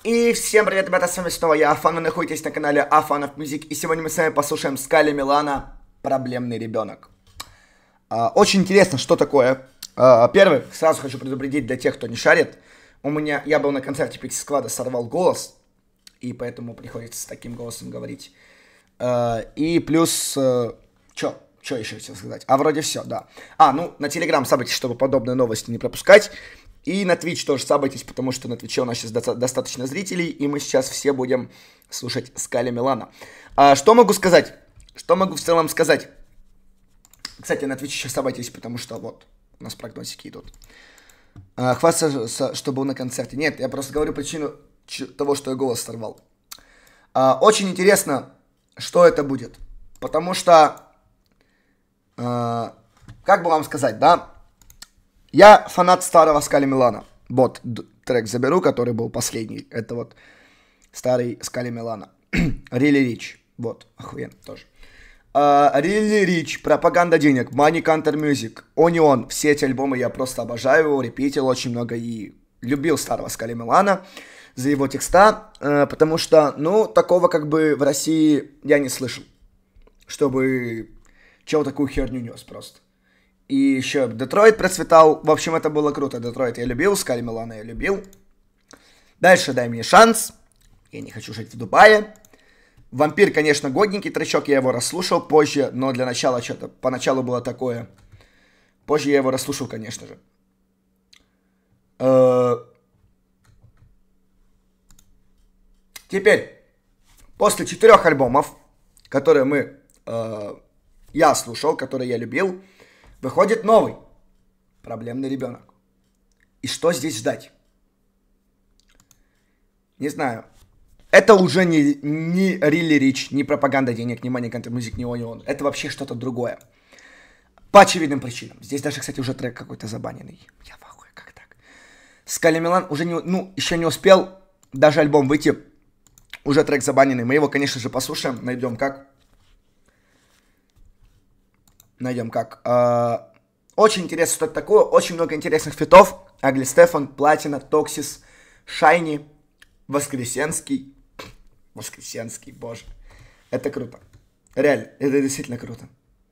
И всем привет, ребята, с вами снова я, Афан, вы находитесь на канале Афанов Music, и сегодня мы с вами послушаем Скали Милана «Проблемный ребенок». Очень интересно, что такое. Первый, сразу хочу предупредить для тех, кто не шарит, я был на концерте Pixie Squad, сорвал голос, и поэтому приходится с таким голосом говорить. И плюс, что еще хотел сказать? Вроде все, да. На Telegram сабайтесь, чтобы подобные новости не пропускать. И на Twitch тоже сабайтесь, потому что на Твиче у нас сейчас достаточно зрителей, и мы сейчас все будем слушать Скали Милана. Что могу сказать? Что могу в целом сказать? Кстати, на Твиче сейчас сабайтесь, потому что вот, у нас прогнозики идут. Хвастаться, что был на концерте. Нет, я просто говорю причину того, что я голос сорвал. Очень интересно, что это будет. Потому что, как бы вам сказать, да? Я фанат старого Скали Милана. Вот трек заберу, который был последний. Это вот старый Скали Милана. Really Rich. Вот, охуенно тоже. Really Rich, Пропаганда денег, Money Counter Music, Onion. Все эти альбомы я просто обожаю его, репетил очень много и любил старого Скали Милана за его текста. Потому что, такого как бы в России я не слышал. Чтобы чего такую херню нес просто. И еще Детройт процветал. В общем, это было круто. Детройт я любил, Скали Милана я любил. Дальше «Дай мне шанс». Я не хочу жить в Дубае. Вампир, конечно, годненький тречок. Я его расслушал позже, но для начала что-то поначалу было такое. Позже я его расслушал, конечно же. Теперь, после 4 альбомов, которые я слушал, которые я любил, выходит новый «Проблемный ребенок». И что здесь ждать? Не знаю. Это уже не Really Rich, не Пропаганда денег, не Money Counter Music, не Onion. Это вообще что-то другое. По очевидным причинам. Здесь даже, кстати, уже трек какой-то забаненный. Я в ахуе, как так? Скали Милан уже еще не успел даже альбом выйти. Уже трек забаненный. Мы его, конечно же, послушаем. Найдем как. Очень интересно, что это такое. Очень много интересных фитов. Агли Стефан, Платина, Токсис, Шайни, Воскресенский, боже. Это круто. Реально, это действительно круто.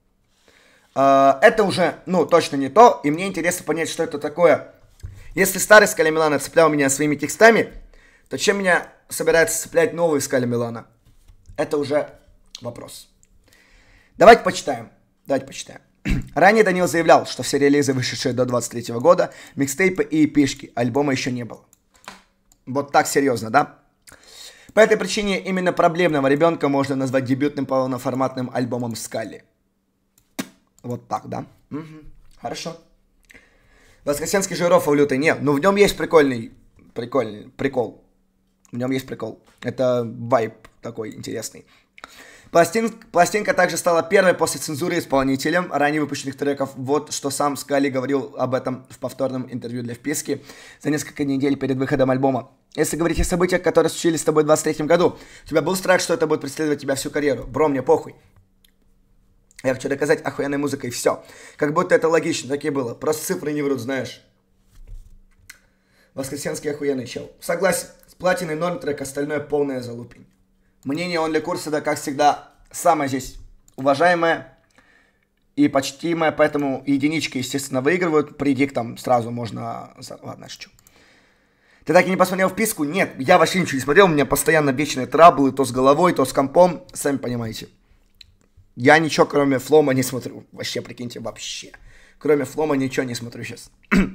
Это уже, точно не то. И мне интересно понять, что это такое. Если старый Скали Милана цеплял меня своими текстами, то чем меня собирается цеплять новый Скали Милана? Это уже вопрос. Давайте почитаем. Ранее Данил заявлял, что все релизы, вышедшие до 23 года, микстейпы и эпишки, альбома еще не было. Вот так серьезно, да? По этой причине именно «Проблемного ребенка» можно назвать дебютным полноформатным альбомом Скали. Вот так, да? Угу. Хорошо. Воскресенский же рофл лютый. Нет, в нем есть прикольный прикол. В нем есть прикол. Это вайб такой интересный. Пластинка также стала первой после цензуры исполнителем ранее выпущенных треков. Вот что сам Скали говорил об этом в повторном интервью для вписки за несколько недель перед выходом альбома. Если говорить о событиях, которые случились с тобой в 23-м году, у тебя был страх, что это будет преследовать тебя всю карьеру. Бро, мне похуй. Я хочу доказать охуенной музыкой, все. Как будто это логично, так и было. Просто цифры не врут, знаешь. Воскресенский охуенный чел. Согласен, с Платиной норм трек, остальное полная залупень. Мнение Only Курса, да, как всегда, самое здесь уважаемое и почтимое, поэтому единички, естественно, выигрывают. Предик там сразу можно... Ладно, шучу. Ты так и не посмотрел вписку? Нет, я вообще ничего не смотрел, у меня постоянно вечные траблы, то с головой, то с компом, сами понимаете. Я ничего, кроме флома, не смотрю. Вообще, прикиньте, вообще. Кроме флома ничего не смотрю сейчас.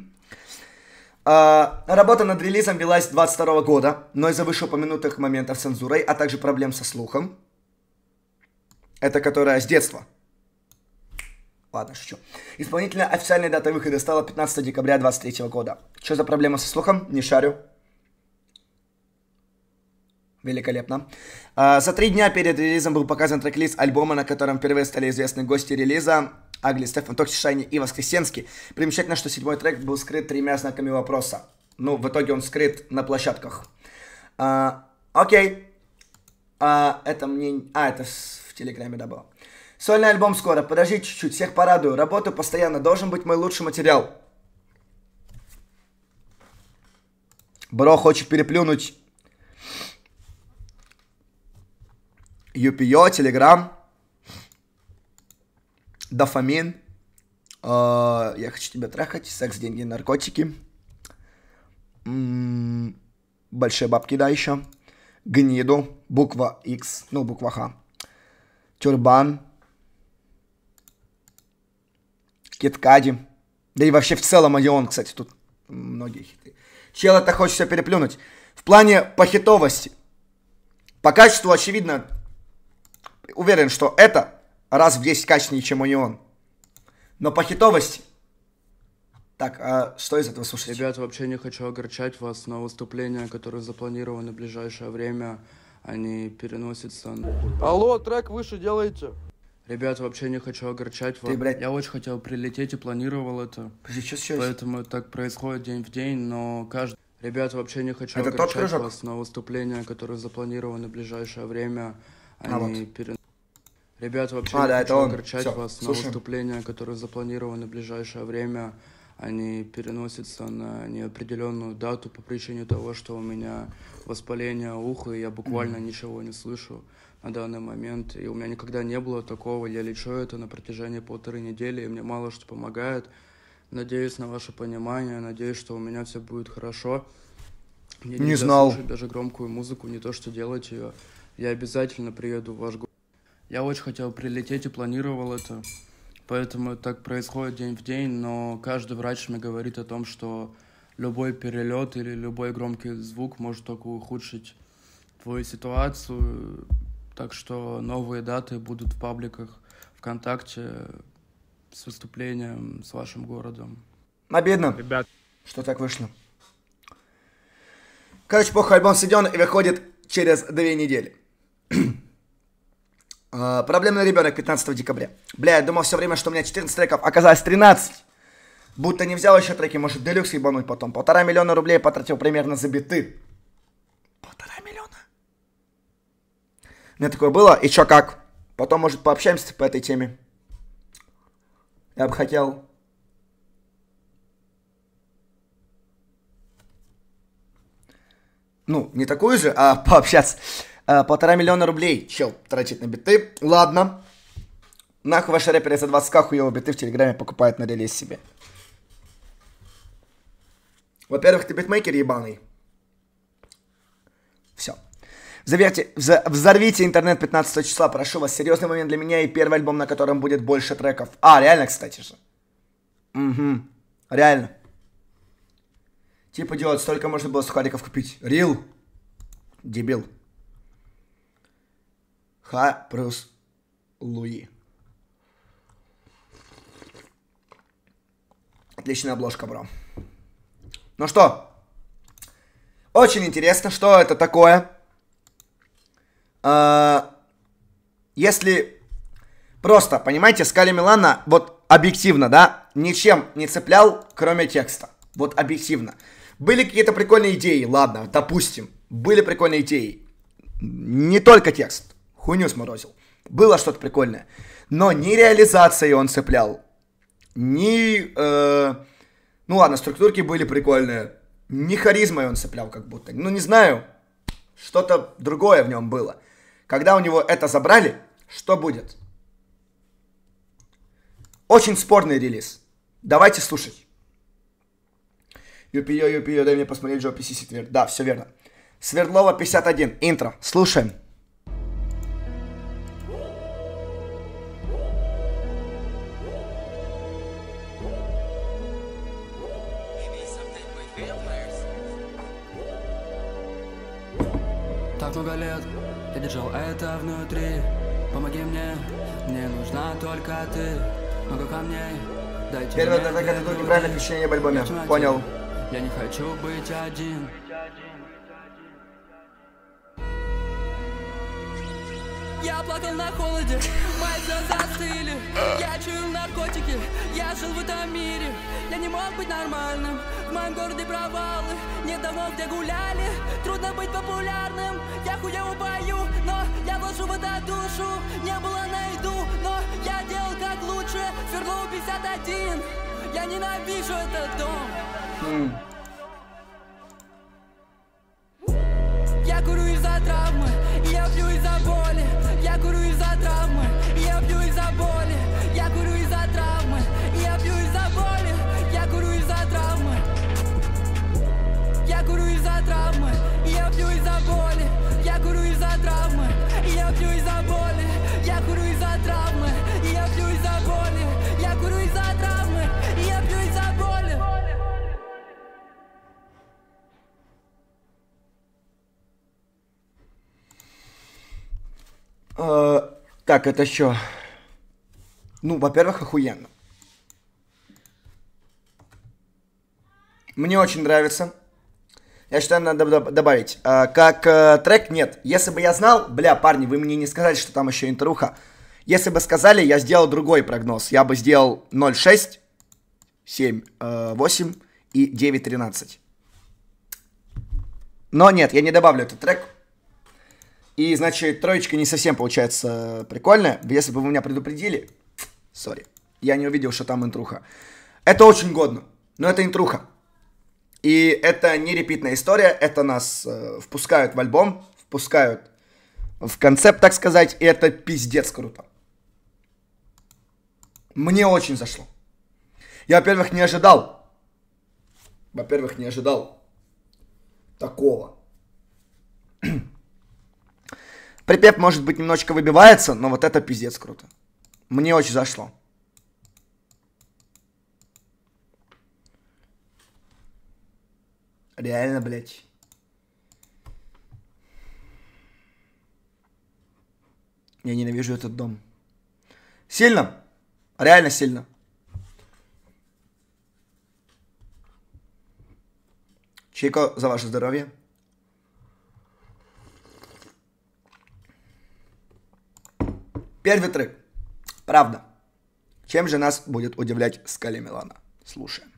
Работа над релизом велась с 22 года, но из-за вышеупомянутых моментов с цензурой, а также проблем со слухом. Это которая с детства. Ладно, шучу. Исполнительная официальной датой выхода стала 15 декабря 2023 года. Что за проблема со слухом? Не шарю. Великолепно. За 3 дня перед релизом был показан трек-лист альбома, на котором впервые стали известны гости релиза. Агли, Стефан, Токсис, Шайни и Воскресенский. Примечательно, что 7-й трек был скрыт 3 знаками вопроса. В итоге он скрыт на площадках. Окей. Это мне... это в Телеграме, да, было. Сольный альбом скоро. Подожди чуть-чуть, всех порадую. Работаю постоянно. Должен быть мой лучший материал. Бро хочет переплюнуть Юпио, Телеграм. Дофамин. Я хочу тебя трахать. Секс, деньги, наркотики. Большие бабки, да, еще. Гниду. Буква X. Ну, буква Х. Тюрбан. Киткади. Да и вообще в целом Одион, кстати, тут многие хиты. Чел это хочет все переплюнуть. В плане по хитовости. По качеству, очевидно, уверен, что это раз в 10 качественнее, чем Union. Но по хитовости... Так, а что из этого слушать? Ребят, вообще не хочу огорчать вас, но выступления, которые запланированы в ближайшее время, они переносятся... Алло, трек выше делайте. Ребят, вообще не хочу огорчать вас. Я очень хотел прилететь и планировал это. Поэтому так происходит день в день, но каждый... Ребят, вообще не хочу огорчать вас, но выступления, которые запланированы в ближайшее время, они переносятся... Ребят, вообще не хочу огорчать вас, но выступления, которые запланированы в ближайшее время, они переносятся на неопределенную дату по причине того, что у меня воспаление уха, и я буквально ничего не слышу на данный момент. И у меня никогда не было такого. Я лечу это на протяжении 1,5 недели, и мне мало что помогает. Надеюсь на ваше понимание, надеюсь, что у меня все будет хорошо. Мне не знал. Слушать даже громкую музыку, не то что делать ее. Я обязательно приеду в ваш город. Я очень хотел прилететь и планировал это. Поэтому так происходит день в день, но каждый врач мне говорит о том, что любой перелет или любой громкий звук может только ухудшить твою ситуацию. Так что новые даты будут в пабликах ВКонтакте с выступлением с вашим городом. Обидно, ребят, что так вышло. Короче, похуй, альбом сведен и выходит через 2 недели. Проблемный ребенок 15 декабря. Бля, я думал все время, что у меня 14 треков, оказалось 13. Будто не взял еще треки, может делюкс ебануть потом. 1,5 миллиона рублей потратил примерно за биты. 1,5 миллиона. У меня такое было, и чё как? Потом, может, пообщаемся по этой теме. Я бы хотел... Ну, не такую же, а пообщаться. 1,5 миллиона рублей чел тратит на биты. Ладно. Нахуй ваши рэперы за 20к хуёво биты в Телеграме покупают на релиз себе. Во-первых, ты битмейкер ебаный. Все. Взорвите интернет 15 числа, прошу вас. Серьезный момент для меня и первый альбом, на котором будет больше треков. А, реально, кстати же. Угу. Реально. Типа, делать столько можно было сухариков купить. Рил. Дебил. Ха плюс Луи. Отличная обложка, бро. Ну что? Очень интересно, что это такое. Если просто, понимаете, Скали Милана, вот объективно, да, ничем не цеплял, кроме текста. Вот объективно. Были какие-то прикольные идеи, ладно, допустим. Были прикольные идеи. Не только текст. Хуйню сморозил. Было что-то прикольное. Но ни реализацией он цеплял, ни... ну ладно, структурки были прикольные. Ни харизмой он цеплял как будто. Ну не знаю. Что-то другое в нем было. Когда у него это забрали, что будет? Очень спорный релиз. Давайте слушать. Юпио, дай мне посмотреть Джо PC Ситвер. Да, все верно. Свердлова 51. Интро. Слушаем. Так много лет я держал это внутри. Помоги мне, мне нужна только ты. Много камней, дайте первый трек это только неправильное впечатление об альбоме. Понял. Я не хочу быть один. Я плакал на холоде, мои слезы застыли. Я чую наркотики, я жил в этом мире. Я не мог быть нормальным, в моем городе провалы. Нет домов, где гуляли, трудно быть популярным. Я хуево пою, но я вложу в это душу. Не было на еду, но я делал как лучше. Свердлова 51, я ненавижу этот дом. Я курю из-за травмы, я пью из-за боли. Я Так, это что? Ну, во-первых, охуенно. Мне очень нравится. Я считаю, надо добавить. Как трек, нет. Если бы я знал, бля, парни, вы мне не сказали, что там еще интруха. Если бы сказали, я сделал другой прогноз. Я бы сделал 0.6, 7, 8 и 9.13. Но нет, я не добавлю этот трек. И, значит, троечка не совсем получается прикольная. Если бы вы меня предупредили, сори, я не увидел, что там интруха. Это очень годно, но это интруха. И это не репитная история, это нас впускают в альбом, впускают в концепт, так сказать, и это пиздец круто. Мне очень зашло. Я, во-первых, не ожидал. Такого. Припев, может быть, немножечко выбивается, но вот это пиздец круто. Мне очень зашло. Реально, блядь. Я ненавижу этот дом. Сильно. Реально сильно. Чико, за ваше здоровье. Первый трек. Правда. Чем же нас будет удивлять Скали Милана? Слушаем.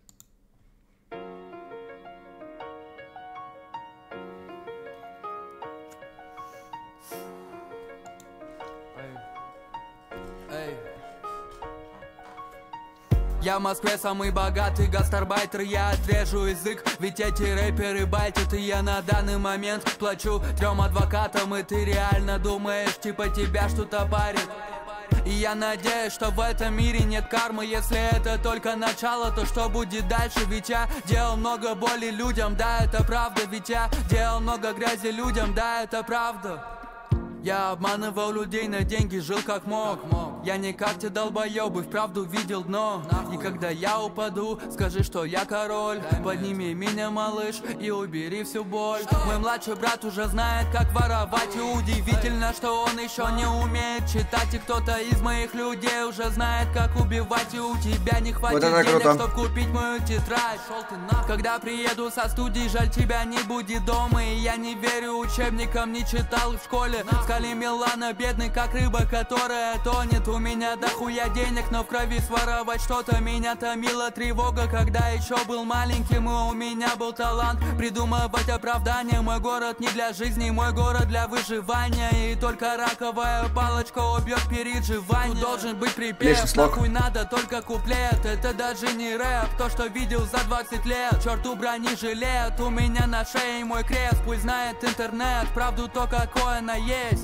Я в Москве самый богатый гастарбайтер, я отрежу язык, ведь эти рэперы байтят, и я на данный момент плачу 3 адвокатам, и ты реально думаешь, типа тебя что-то парит. И я надеюсь, что в этом мире нет кармы. Если это только начало, то что будет дальше? Ведь я делал много боли людям, да, это правда. Ведь я делал много грязи людям, да, это правда. Я обманывал людей на деньги, жил как мог. Я не как те долбоебы, вправду видел дно. И когда я упаду, скажи, что я король. Подними меня, малыш, и убери всю боль. Мой младший брат уже знает, как воровать. И удивительно, что он еще не умеет читать. И кто-то из моих людей уже знает, как убивать. И у тебя не хватит вот денег, чтобы купить мою тетрадь. Когда приеду со студии, жаль, тебя не будет дома. И я не верю учебникам, не читал в школе. Скали Милана, бедный как рыба, которая тонет. У меня дохуя денег, но в крови своровать что-то. Меня томила тревога, когда еще был маленьким. И у меня был талант придумывать оправдания. Мой город не для жизни, мой город для выживания. И только раковая палочка убьет переживание. Тут должен быть припев, нахуй надо только куплет. Это даже не рэп, то что видел за 20 лет. Черту брони жилет, у меня на шее мой крест. Пусть знает интернет, правду то, какой она есть.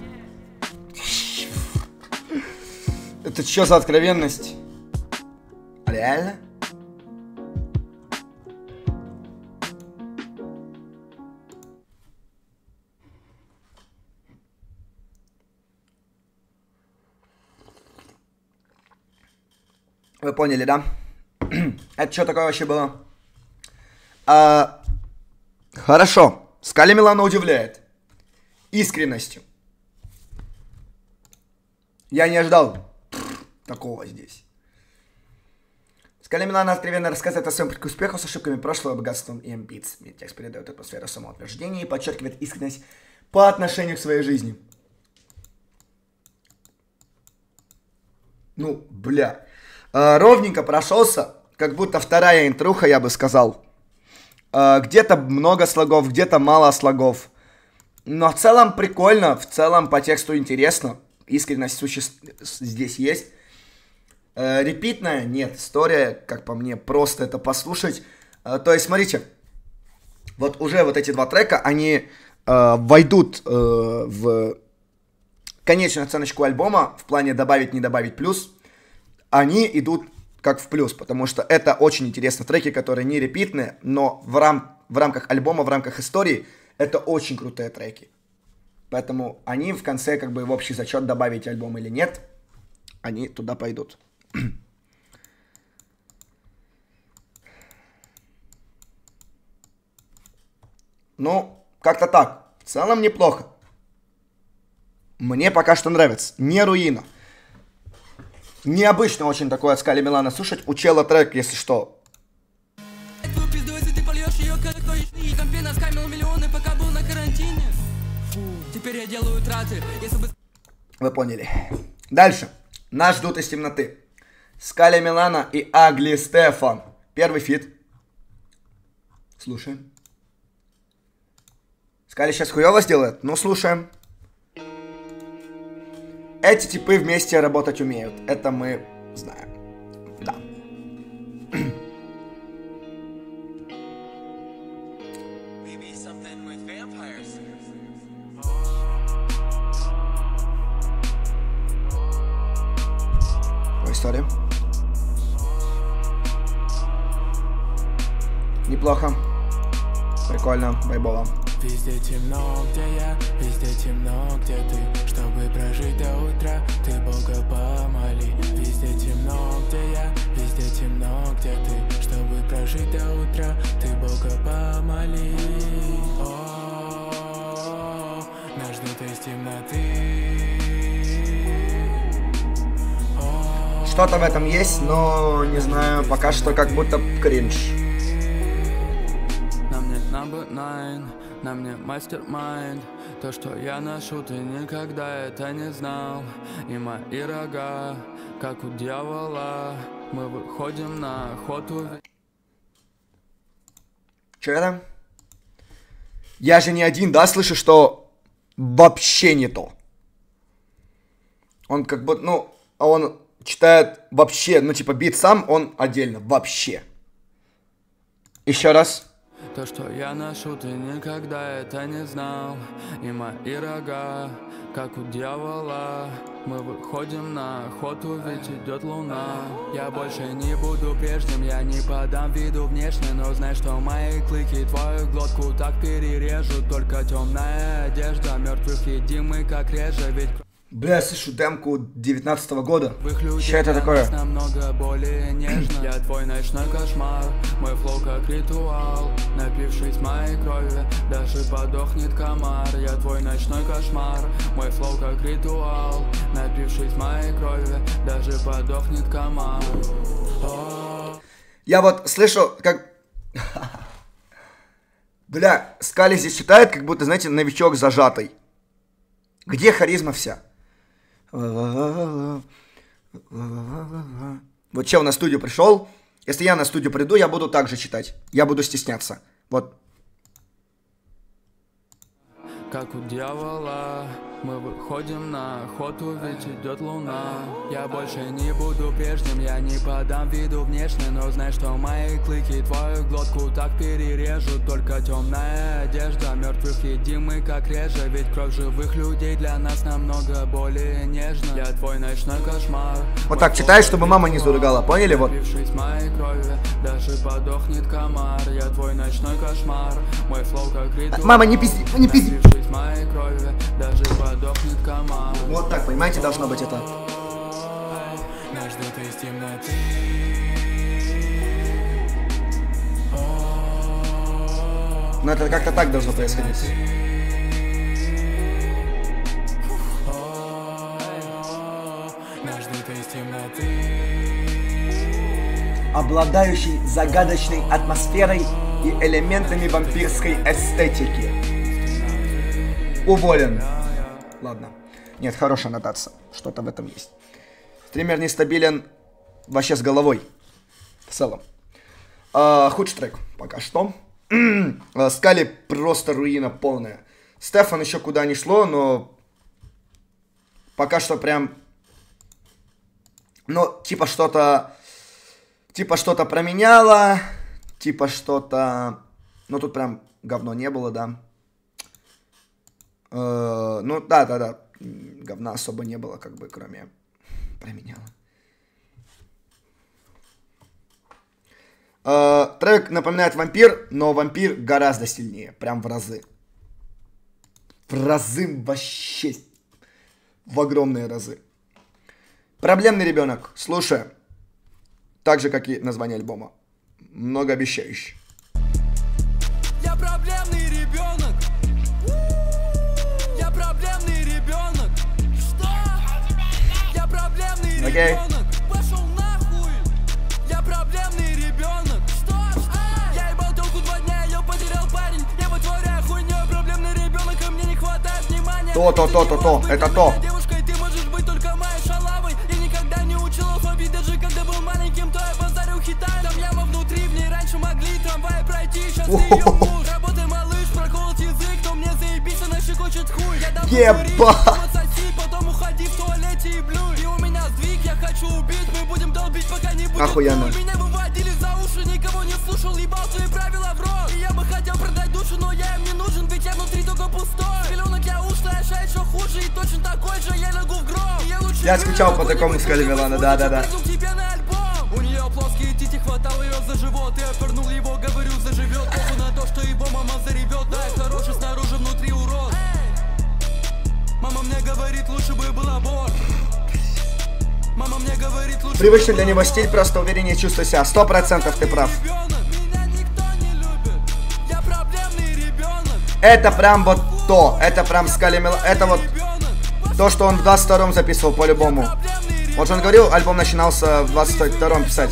Это что за откровенность? Реально? Вы поняли, да? Это что такое вообще было? Хорошо. Скали Милана удивляет. Искренностью. Я не ожидал такого здесь. Скали Милана откровенно рассказывает о своем пути к успеху с ошибками прошлого, богатством и амбициями. Текст передает атмосферу самоутверждения и подчеркивает искренность по отношению к своей жизни. Ну, бля. Ровненько прошелся, как будто вторая интруха, я бы сказал. Где-то много слогов, где-то мало слогов. Но в целом прикольно, в целом по тексту интересно. Искренность здесь есть. Репитная? Нет. История, как по мне, просто это послушать. То есть, смотрите. Вот уже вот эти два трека, они войдут в конечную оценочку альбома. В плане добавить, не добавить плюс. Они идут как в плюс. Потому что это очень интересные треки, которые не репитные. Но в рамках альбома, в рамках истории, это очень крутые треки. Поэтому они в конце, как бы, в общий зачет добавить альбом или нет, они туда пойдут. Ну, как-то так. В целом неплохо. Мне пока что нравится. Не руина. Необычно очень такое от Скали Милана слушать. У чела трек, если что. Теперь я делаю траты. Вы поняли. Дальше. Нас ждут из темноты. Скали Милана и Агли Стефан. Первый фит. Слушаем. Скали сейчас хуёво сделает? Ну, слушаем. Эти типы вместе работать умеют. Это мы знаем. Да. История. Неплохо. Прикольно, вайбово. Везде темно, где я, везде темно, где ты. Чтобы прожить до утра, ты Бога помоли. Везде темно, где я, везде темно, где ты. Чтобы прожить до утра, ты Бога помоли. О, нас ждут из темноты. Что-то в этом есть, но не знаю, пока что как будто кринж. На мне number 9, на мне мастер-майнд. То, что я ношу, ты никогда это не знал. И мои рога, как у дьявола. Мы выходим на охоту. Че это? Я же не один, да, слышу, что вообще не то. Он как будто, ну, он читает вообще, ну, типа, бит сам, он отдельно, вообще. Еще раз. То, что я ношу, ты никогда это не знал. И мои рога, как у дьявола. Мы выходим на охоту, ведь идет луна. Я больше не буду прежним, я не подам виду внешне. Но знай, что мои клыки твою глотку так перережут. Только темная одежда, мертвых едим мы как реже, ведь... Бля, я слышу демку 19-го года. Что это такое? Намного более нежно. Я твой ночной кошмар, мой флоу как ритуал. Напившись моей крови, даже подохнет комар. Я твой ночной кошмар, мой флоу как ритуал. Напившись моей крови, даже подохнет комар. Я вот слышу, как... Бля, Скали здесь читает, как будто, знаете, новичок зажатый. Где харизма вся? Вот чел на студию пришел. Если я на студию приду, я буду так же читать. Я буду стесняться. Вот. Как у дьявола, мы выходим на охоту, ведь идет луна. Я больше не буду прежним, я не подам виду внешне. Но знай, что мои клыки твою глотку так перережут. Только темная одежда, мертвых едим мы как реже. Ведь кровь живых людей для нас намного более нежна. Я твой ночной кошмар. Вот так читай, чтобы мама не заругала, поняли? Вот. Моей крови, даже подохнет комар. Я твой ночной кошмар, мой флоу как ритуал. Мама, не пизди, не пизди. Моей крови, даже подохнет комар. Вот так, понимаете, должно быть это. Нас ждут из темноты. Но это как-то так должно происходить. Нас ждут из темноты. Обладающий загадочной атмосферой и элементами вампирской эстетики. Уволен. Ладно. Нет, хорошая аннотация. Что-то в этом есть. Стример нестабилен вообще с головой. В целом. Худший трек пока что. Скали просто руина полная. Стефан еще куда ни шло, но пока что прям... Ну, типа что-то променяло. Типа что-то... Ну, тут прям говно не было, да. Ну, да. Говна особо не было, как бы, кроме променяла. Трек напоминает вампир, но вампир гораздо сильнее. Прям в разы. В разы вообще. В огромные разы. Проблемный ребенок. Слушаем. Так же, как и название альбома. Многообещающий. Я проблемный ребенок. Я проблемный ребенок. окей. Пошел нахуй, я проблемный ребенок. Что ж, я ебал телку 2 дня, ее потерял парень. Я вытворяю хуйню, проблемный ребенок, и мне не хватает внимания. То, это то. Девушкой ты можешь быть только моей шалавой. Я никогда не учил алфавит, даже когда был маленьким, то я базарил хитами. Там яма внутри, в ней раньше могли трамваи пройти. Сейчас ты ее муж, работай, малыш, проколоть язык, то мне заебись, она щекочет хуй. Я дам отсоси, потом уходи в туалете и блюй. И у меня сдвиг, я хочу убить, мы будем долбить, пока не будет охуенно. Меня выводили за уши, никого не слушал, ебал свои правила в рот. И я бы хотел продать душу, но я им не нужен, ведь я внутри только пустой. Пеленок я ушлый, а еще хуже, и точно такой же я лягу в гроб. Я скучал по такому Скали Милана, да. У нее плоские тити, хватал ее за живот. Я пернул его, говорю, заживет. Похуй на то, что его мама заребет. Да, я хороший снаружи, внутри урод. Мама мне говорит, лучше бы был аборт. Мама мне говорит, лучше. Привычный для него стиль, просто увереннее чувствуй себя. 100% ты прав. Это прям вот то. Это прям Скали Милана. Это вот то, что он в 22-м записывал по-любому. Вот он говорил, альбом начинался в 22-м писать.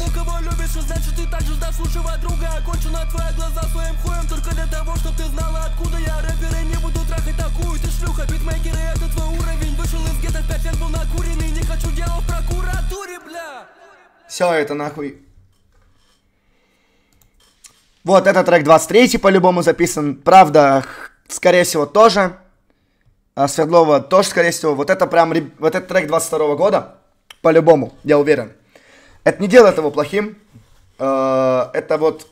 Все это нахуй. Вот этот трек 23 по-любому записан. Правда, скорее всего, тоже. А Свердлова тоже, скорее всего. Вот это прям, вот этот трек 22 года. По-любому, я уверен. Это не делает его плохим. Это вот...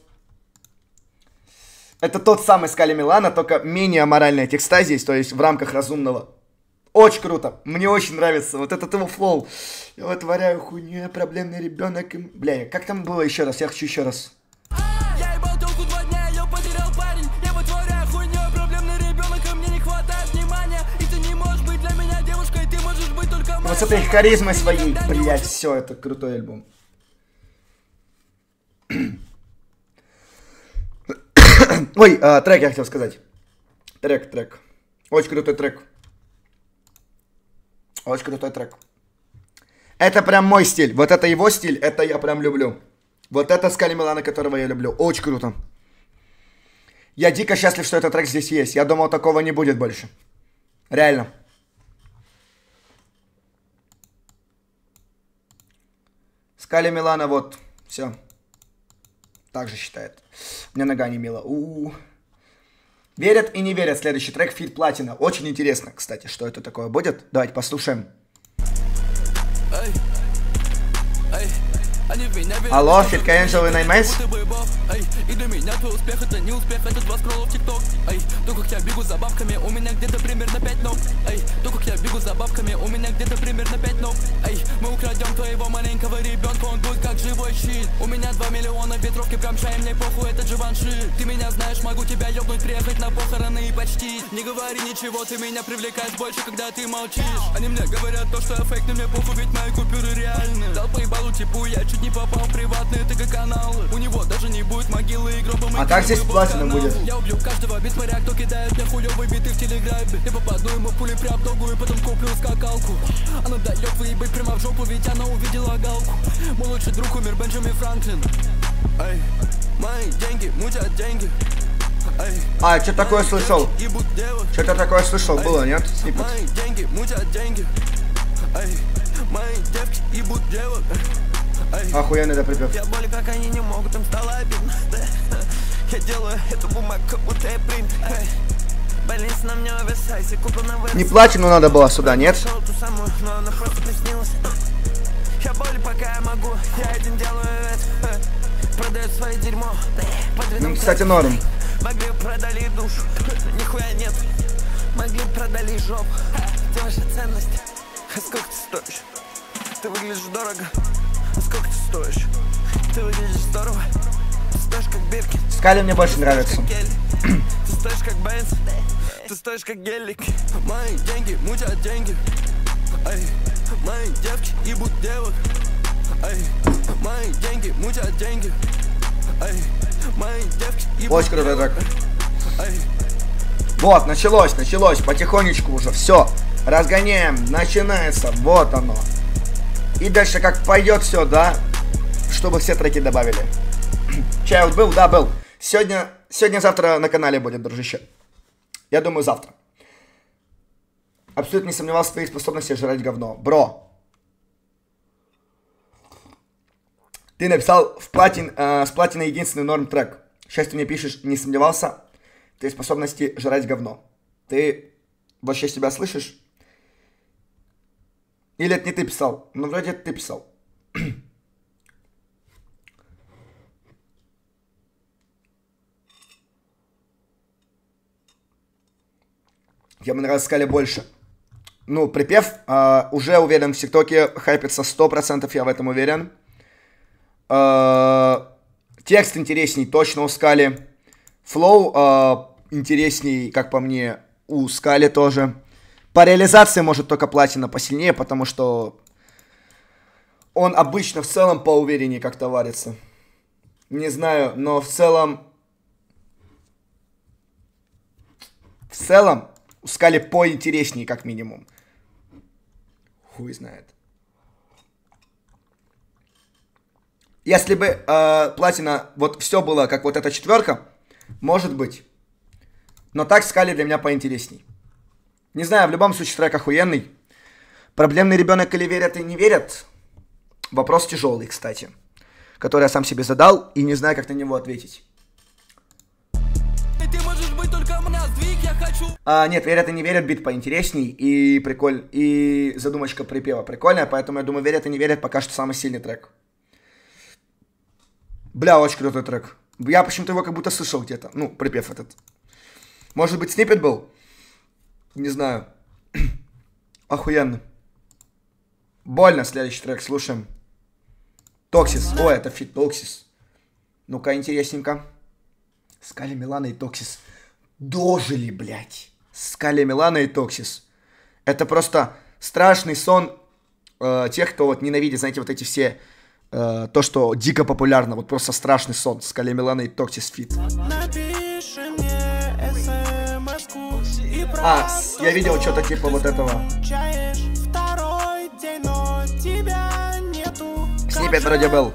Это тот самый Скали Милана, только менее аморальная текста здесь, то есть в рамках разумного. Очень круто. Мне очень нравится. Вот этот его флоу. Я вытворяю хуйню, я проблемный ребенок. Бля, как там было еще раз? Я хочу еще раз. Я ебал телку 2 дня, ее потерял парень. Я вытворяю хуйню, проблемный ребенок, и мне не хватает внимания. И ты не можешь быть для меня девушкой, ты можешь быть только моей. Вот с этой харизмой своей, блять, все, это крутой альбом. Ой, трек я хотел сказать. Трек. Очень крутой трек. Очень крутой трек. Это прям мой стиль. Вот это его стиль, это я прям люблю. Вот это Скали Милана, которого я люблю. Очень круто. Я дико счастлив, что этот трек здесь есть. Я думал, такого не будет больше. Реально. Скали Милана, вот. Все. Так же считает. У меня нога не мила. Верят и не верят. Следующий трек Фит Платина. Очень интересно, кстати, что это такое будет. Давайте послушаем. Алло, Фитка Энджел и Наймейс? И для меня твой успех это не успех, это 2 скролла в ТикТок. То, как я бегу за бабками, у меня где-то примерно 5 ног. То, как я бегу за бабками, у меня где-то примерно 5 ног. Мы украдем твоего маленького ребенка, он будет как живой щит. У меня 2 миллиона ветровки, прям чай, мне похуй, это Дживанши. Ты меня знаешь, могу тебя ёбнуть, приехать на похороны и почти. Не говори ничего, ты меня привлекаешь больше, когда ты молчишь. Они мне говорят то, что я фейк, но мне похуй, ведь мои купюры реальны. Дал поебалу типу, я чуть не попал в приватные ТГ-каналы. У него даже не будет могилы и гроба. А как здесь Платина будет? Я убью каждого без моря, кто кидает мне хуёвые биты в телеграме. Я попаду ему пули прям в ногу и потом куплю скакалку. Она дает выебать прямо в жопу, ведь она увидела галку. Мой лучший друг умер, Бенджамин Франклин. Мои деньги мутят деньги. А, что такое слышал? Что-то такое слышал, было, нет? Мои деньги мутят деньги. Мои девки ебут девок. Охуенный это припев. Я более как они не могут, им стало обидно. Я делаю эту бумагу, как будто я принт. Больница на мне оверсайз, куплена в... Не Платину надо было сюда, нет? Ту самую, но она просто приснилась. Я более пока я могу, я один делаю это. Продает свое дерьмо. Ну, кстати, норм. Могли продали душу, нихуя нет. Могли продали жопу. Где ваша ценность? Сколько ты стоишь? Ты выглядишь дорого. Сколько ты стоишь? Ты выглядишь здорово. Ты стоишь как Биркин. Скали мне больше нравится. Ты стоишь как Бенц. Ты стоишь как гелик. Мои деньги мутят деньги. Мои девки ебут девок. Мои деньги мутят деньги. Мои девки ебут. Очень крутой трек. Вот, началось, потихонечку уже, все. Разгоняем, начинается, вот оно. И дальше как пойдет все, да, чтобы все треки добавили. Чайлд был? Да, был. Сегодня-завтра на канале будет, дружище. Я думаю, завтра. Абсолютно не сомневался в твоих способностях жрать говно. Бро. Ты написал с платиной единственный норм трек. Сейчас ты мне пишешь, не сомневался в твоей способности жрать говно. Ты вообще себя слышишь? Или это не ты писал? Ну, вроде это ты писал. Я мне нравится Скали больше. Ну, припев уже уверен в ТикТоке, хайпится 100%, я в этом уверен. Текст интересней точно у Скали. Флоу интересней, как по мне, у Скали тоже. По реализации может только Платина посильнее, потому что он обычно в целом поувереннее как-то варится. Не знаю, но в целом у Скали поинтереснее, как минимум. Хуй знает. Если бы Платина, вот все было, как вот эта четверка, может быть. Но так Скали для меня поинтересней. Не знаю, в любом случае трек охуенный. Проблемный ребенок или верят и не верят? Вопрос тяжелый, кстати. Который я сам себе задал и не знаю, как на него ответить. Нет, верят и не верят, бит поинтересней и прикольно. И задумочка припева прикольная, поэтому я думаю, верят и не верят пока что самый сильный трек. Бля, очень крутой трек. Я почему-то его как будто слышал где-то. Ну, припев этот. Может быть, сниппет был? Не знаю. Охуенно. Больно, следующий трек, слушаем. Токсис. О, это фит Токсис. Ну-ка, интересненько. Скали, Милана и Токсис. Дожили, блядь. Скали, Милана и Токсис. Это просто страшный сон тех, кто вот ненавидит, знаете, вот эти все... то, что дико популярно. Вот просто страшный сон. Скали, Милана и Токсис фит. Я видел что-то типа вот этого. Сниппет вроде был.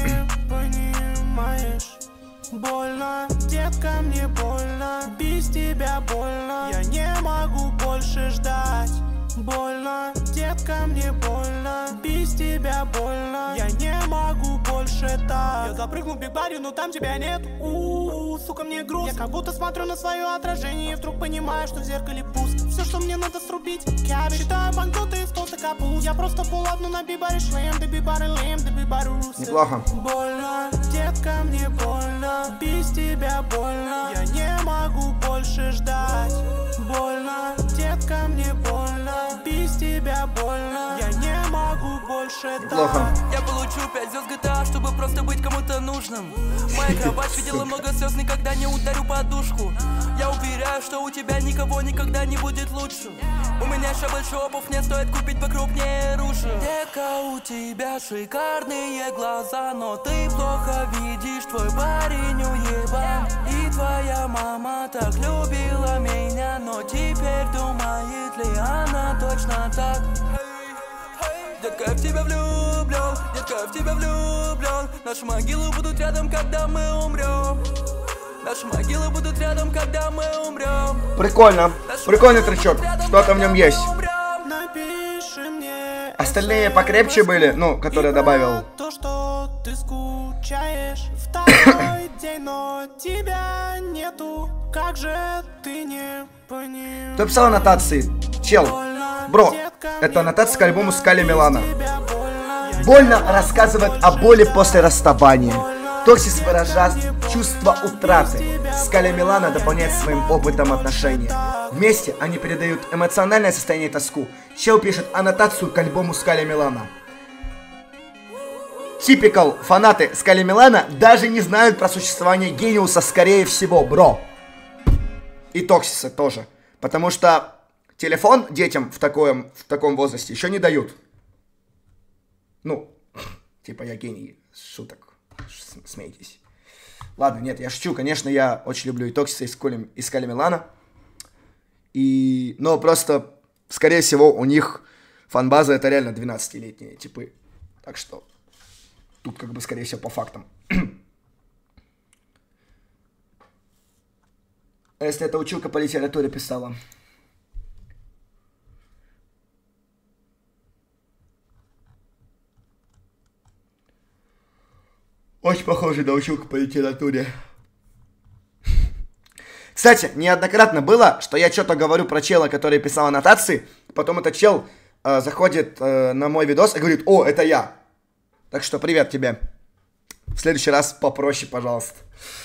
Больно, детка, мне больно. Без тебя больно. Я не могу больше ждать. Больно, детка, мне больно. Без тебя больно. Я не могу больше так. Я запрыгнул в биг-баре, но там тебя нет. Сука, мне грустно. Я как будто смотрю на свое отражение и вдруг понимаю, что в зеркале пусто. Все, что мне надо срубить, кябиш. Считаю банкноты из толстых капуст. Я просто пулапну на бибаре шлем. Да бибары лем, да бибары рус. Неплохо. Больно, детка, мне больно. Без тебя больно. Я не могу больше ждать. Больно, детка, мне больно. Без тебя больно. Я не могу больше так. Я получу 5 звезд GTA, чтобы просто быть кому-то нужным. Моя кровать видела много слез, никогда не ударю подушку. Я уверяю, что у тебя никого никогда не будет лучше. У меня еще больше обувь, мне стоит купить покрупнее оружие. Детка, у тебя шикарные глаза, но ты плохо видишь, твой парень уебан. И твоя мама так любила меня, но теперь думает ли она точно так? Детка, я в тебя влюблен, детка, я в тебя влюблен. Наши могилы будут рядом, когда мы умрем. Наши могилы будут рядом, когда мы умрем. Прикольно, прикольный тречок, что-то в нем есть. Остальные покрепче были, ну, которые я добавил. То, что ты скучаешь, второй день, но тебя нету. Как же ты не понимаешь? Кто писал аннотации? Чел, бро, это аннотация к альбому Скали, Милана. Больно рассказывает о боли после расставания. Токсис выражает чувство утраты. Скали, Милана дополняет своим опытом отношений. Вместе они передают эмоциональное состояние и тоску. Чел пишет аннотацию к альбому Скали, Милана. Типикал фанаты Скали, Милана даже не знают про существование Гениуса, скорее всего, бро. И Токсиса тоже. Потому что телефон детям в таком возрасте еще не дают. Ну, типа я гений шуток. Смейтесь. Ладно, нет, я шучу. Конечно, я очень люблю и Токсиса, и Скали, Милана. Но просто, скорее всего, у них фан-база это реально 12-летние типы. Так что тут как бы, скорее всего, по фактам. А если эта училка по литературе писала? Очень похоже на училку по литературе. Кстати, неоднократно было, что я что-то говорю про чела, который писал аннотации, потом этот чел заходит на мой видос и говорит: о, это я. Так что привет тебе. В следующий раз попроще, пожалуйста.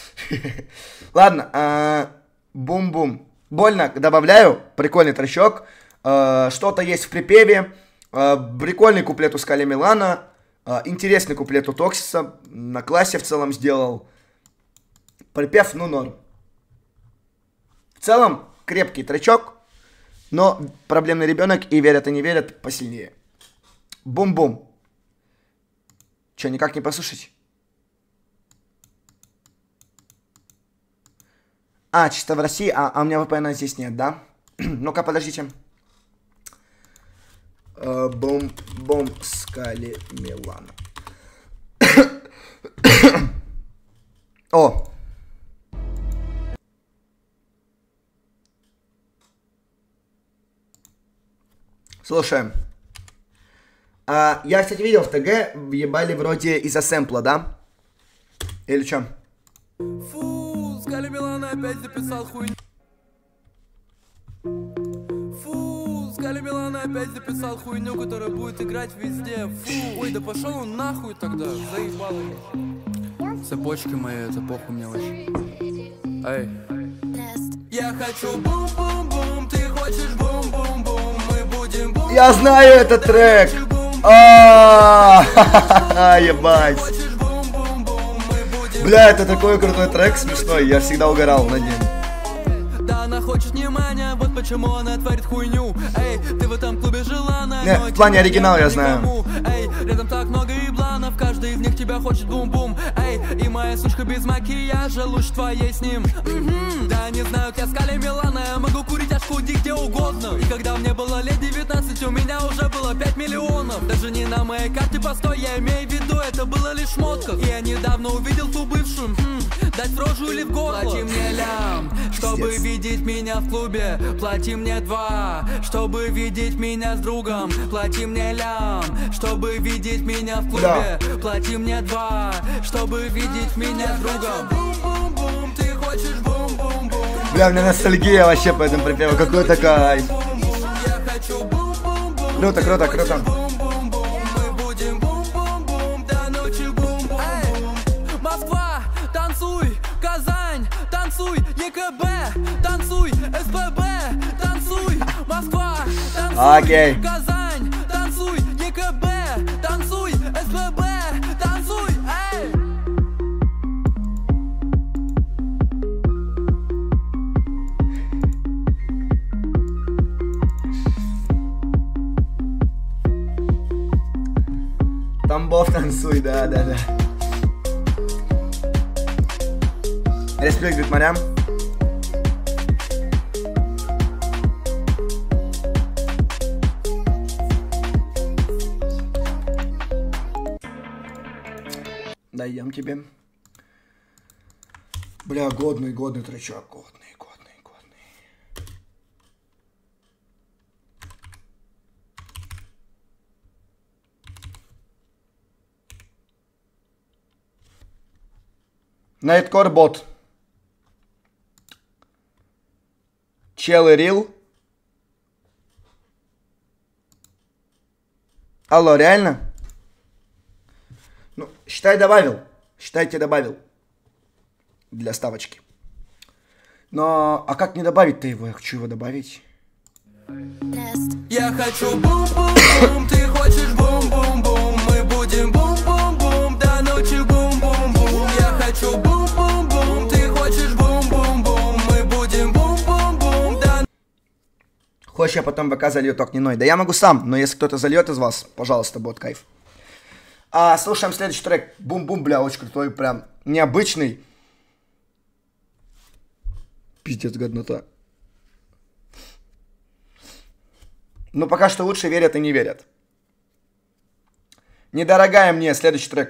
Ладно, бум-бум. Больно добавляю, прикольный тречок. Что-то есть в припеве. Прикольный куплет у Скали Милана. Интересный куплет у Токсиса. На классе в целом сделал. Припев, ну, норм. В целом, крепкий тречок. Но проблемный ребенок и верят, и не верят посильнее. Бум-бум. Че, никак не послушать? А, чисто в России, а у меня VPN здесь нет, да? Ну-ка, подождите. Бум-бум, Скали Милана. О! Слушаем. Я, кстати, видел в ТГ, въебали вроде из-за сэмпла, да? Или что? Фу, Скали Милана опять записал хуйню. Фу, Скали Милана опять записал хуйню, которая будет играть везде. Фу, ой, да пошел он нахуй тогда, заебал его. Цепочки мои, это похуй мне вообще. Эй. Я хочу бум-бум-бум, ты хочешь бум-бум-бум, мы будем бум. Я знаю этот трек. Ебать. Бля, это такой крутой трек, смешной, я всегда угорал над ним. Да, она хочет внимания, вот почему она творит хуйню. Эй, ты в этом клубе желанная. Не, в плане оригинала я знаю. Эй, рядом так много ебланов, каждый из них тебя хочет бум-бум. Эй, и моя сучка без макияжа, лучше твоей с ним. Да, не знаю, я Скали Милана, я могу курить аж худи где угодно. И когда мне было лет 19, у меня уже было 5 миллионов. Даже не на моей карте постой, я имею в виду, это было лишь шмотка. И я недавно увидел ту бывшую, дать в рожу или в горло. Плати мне лям, чтобы видеть меня в клубе. Плати мне 2, чтобы видеть меня с другом. Плати мне лям, чтобы видеть меня в клубе. Плати мне 2, чтобы видеть меня с другом. Бум-бум-бум, ты хочешь бум-бум-бум. Бля, у меня ностальгия вообще по этому припеву, какой-то кайф. Круто, круто, круто. Москва, танцуй, Казань, танцуй, ЕКБ, танцуй, СПБ, танцуй, Москва, танцуй, Казань, танцуй, ЕКБ, танцуй, СПБ, танцуй, эй! Тамбов, танцуй, да. Респект морям. Даем тебе. Бля, годный тречок, годный. Найткор бот. Чел и рил. Алло, реально? Ну, считайте добавил. Для ставочки. Но, а как не добавить-то его? Я хочу его добавить. Я хочу бум-бум-бум, ты хочешь бум-бум-бум, мы будем бум-бум-бум, до ночи бум-бум-бум. Я хочу бум-бум-бум, ты хочешь бум-бум-бум, мы будем бум-бум-бум, до... Хочешь, я потом ВК залью ток не ной? Да я могу сам, но если кто-то зальет из вас, пожалуйста, будет кайф. Слушаем следующий трек. Бум-бум, бля, очень крутой, прям необычный. Пиздец, годнота. Но пока что лучше верят и не верят. Недорогая мне, следующий трек.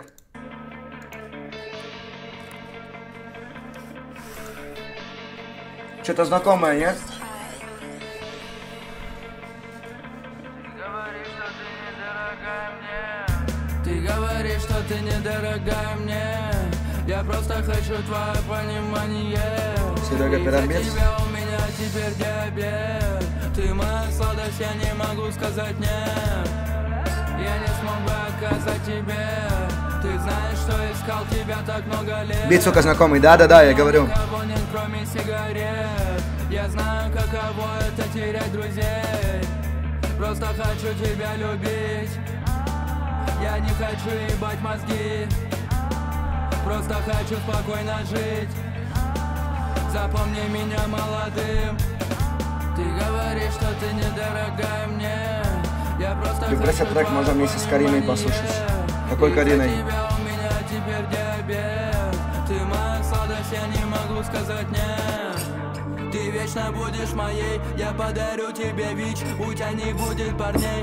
Что-то знакомое, нет? Ты говоришь, что ты недорогая мне. Я просто хочу твое понимание. Серега Пирамид. Из-за тебя у меня теперь диабет. Ты моя сладость, я не могу сказать нет. Я не смог бы отказать тебе. Ты знаешь, что искал тебя так много лет. Бит, сука, знакомый, да-да-да, я говорю. Нет, кроме сигарет. Я знаю, каково это терять друзей. Просто хочу тебя любить. Я не хочу ебать мозги. Просто хочу спокойно жить. Запомни меня молодым. Ты говоришь, что ты недорогая мне. Я просто хочу трек можно вместе с Кариной послушать. Какой Кариной? У меня теперь диабет. Ты моя сладость, я не могу сказать нет. Ты вечно будешь моей. Я подарю тебе ВИЧ. У тебя не будет парней.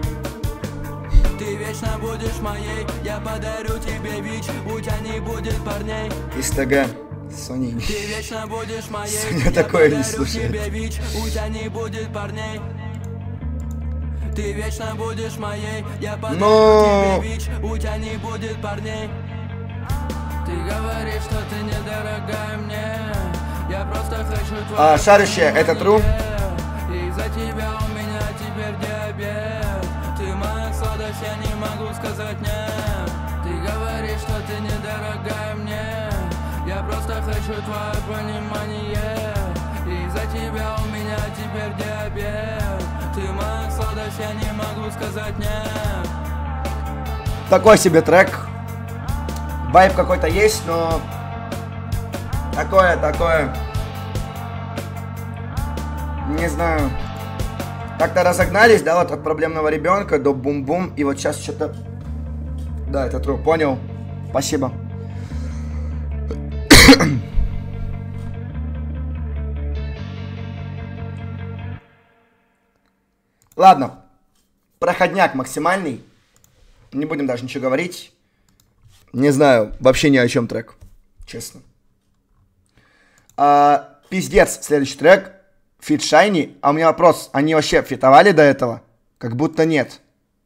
Ты вечно будешь моей. Я подарю тебе ВИЧ. У тебя не будет парней. Из ТГ. Соня. Ты вечно будешь моей. Соня такое не слушает. У тебя не будет парней. Ты вечно будешь моей. Я подарю тебе ВИЧ. У тебя не будет парней. Ты говоришь, что ты недорогая мне. Я просто хочу твою. Шарящая, это true? Из-за тебя у меня теперь диабет. Ты моя сладость, я не могу сказать нет. Ты говоришь, что ты недорогая мне. Я просто хочу твое понимание. Из-за тебя у меня теперь диабет. Ты моя сладость, я не могу сказать нет. Такой себе трек. Вайб какой-то есть, но... Такое. Не знаю. Как-то разогнались, да, вот от проблемного ребенка до бум-бум. И вот сейчас что-то... Да, это true, понял. Спасибо. Ладно. Проходняк максимальный. Не будем даже ничего говорить. Не знаю, вообще ни о чем трек. Честно. Пиздец, следующий трек. Фит Шайни. А у меня вопрос. Они вообще фитовали до этого? Как будто нет.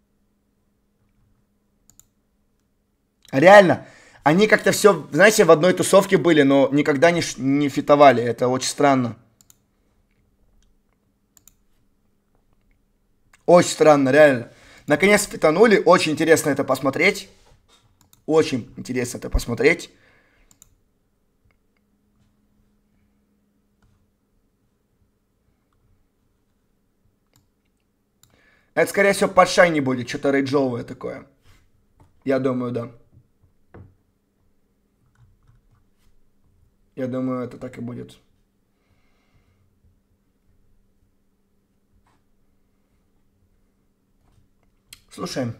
Реально. Они как-то все, знаете, в одной тусовке были, но никогда не фитовали. Это очень странно. Очень странно, реально. Наконец фитанули. Очень интересно это посмотреть. Очень интересно это посмотреть. Это, скорее всего, под Шайни будет. Что-то рейджовое такое. Я думаю, да. Я думаю, это так и будет. Слушаем.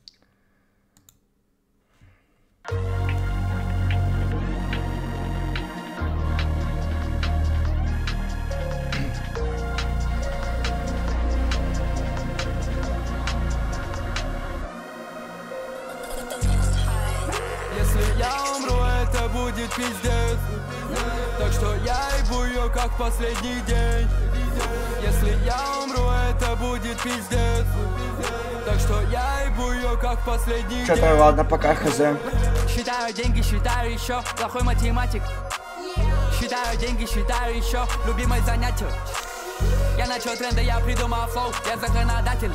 Если я умру, это будет пиздец. Так что я ебу ее как последний день. Если я умру, это будет пиздец. Так что я ебу ее как последний день. Что-то ладно, пока хз. Считаю деньги, считаю еще плохой математик. Считаю деньги, считаю еще любимое занятие. Я начал тренды, я придумал флоу, я законодатель.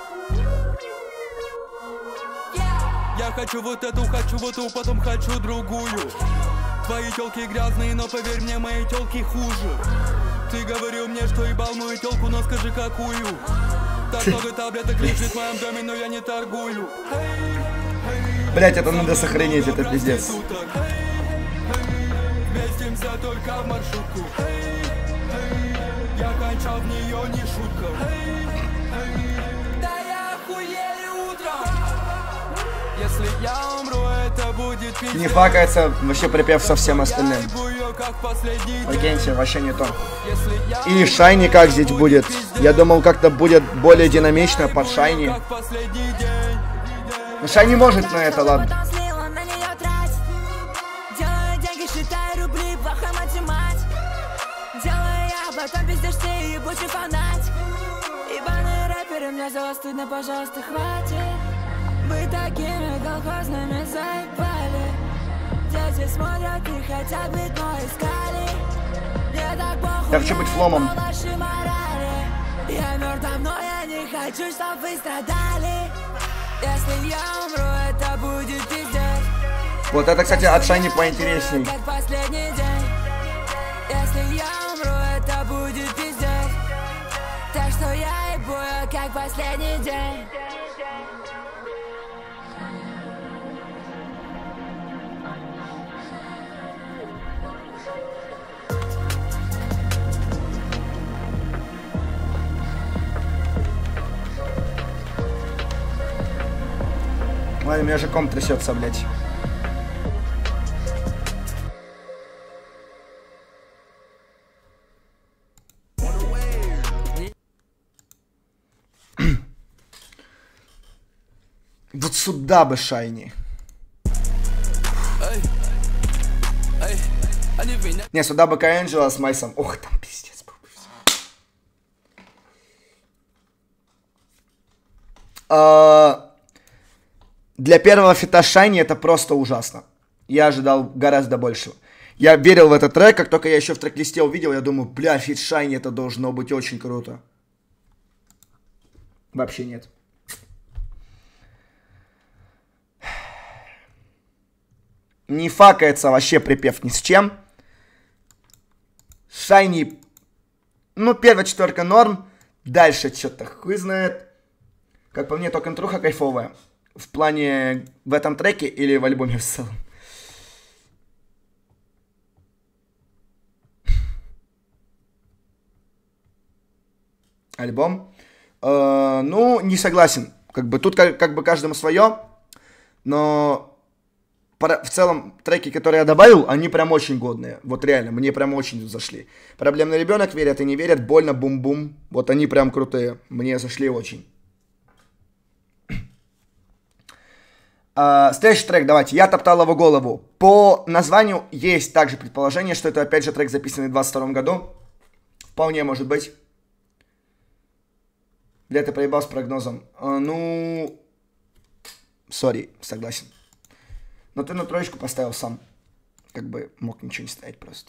Я хочу вот эту, потом хочу другую. Твои тёлки грязные, но поверь мне, мои тёлки хуже. Ты говорил мне, что ебал мою тёлку, но скажи какую. Так много таблеток лежит в моем доме, но я не торгую. Блять, это надо сохранить, это пиздец. Вместимся только в маршрутку. Я кончал в неё, не шутка. Да я охуели утром. Если я умру, это будет пиздец. Не факается вообще припев со всем остальным. Прикиньте, вообще не то. И Шайни как здесь будет? Я думал, как-то будет более динамично под Шайни. Ну Шай не может на это, ладно. Делаю деньги, считаю рубли, плохой математик. Делаю я, потом пиздишь ты и будешь фанат. Ебаные рэперы, мне за вас стыдно, пожалуйста, хватит. Вы такими колхозными заебали. Дети смотрят и хотят быть, но искали. Мне так похуй, я хочу быть фломом. Я мертв давно, я не хочу, чтоб вы страдали. Если я умру, это будет пиздец. Вот это, кстати, от Шайни поинтересней. Как последний день. Если я умру, это будет пиздец. Так что я и бою, как последний день. Ладно, у меня же ком трясется, блядь. Вот сюда бы Шайни. Не, сюда бы Каэнджела с Майсом. Ох, там пиздец был. Для первого фита Шайни это просто ужасно. Я ожидал гораздо большего. Я верил в этот трек, как только я еще в трек-листе увидел, я думаю, бля, фит Шайни, это должно быть очень круто. Вообще нет. Не факается вообще припев ни с чем. Шайни, ну, первая четверка норм. Дальше что-то хуй знает. Как по мне, только интруха кайфовая. В плане в этом треке или в альбоме в целом. Альбом. Ну, не согласен. Как бы тут как бы каждому свое. Но в целом треки, которые я добавил, они прям очень годные. Вот реально, мне прям очень зашли. Проблемный ребенок, верят и не верят, больно, бум-бум. Вот они прям крутые. Мне зашли очень. Следующий трек, давайте. Я топтал его голову. По названию есть также предположение, что это опять же трек, записанный в 22 году. Вполне может быть. Бля, ты проебал с прогнозом. Ну... Сори, согласен. Но ты на троечку поставил сам. Как бы мог ничего не ставить просто.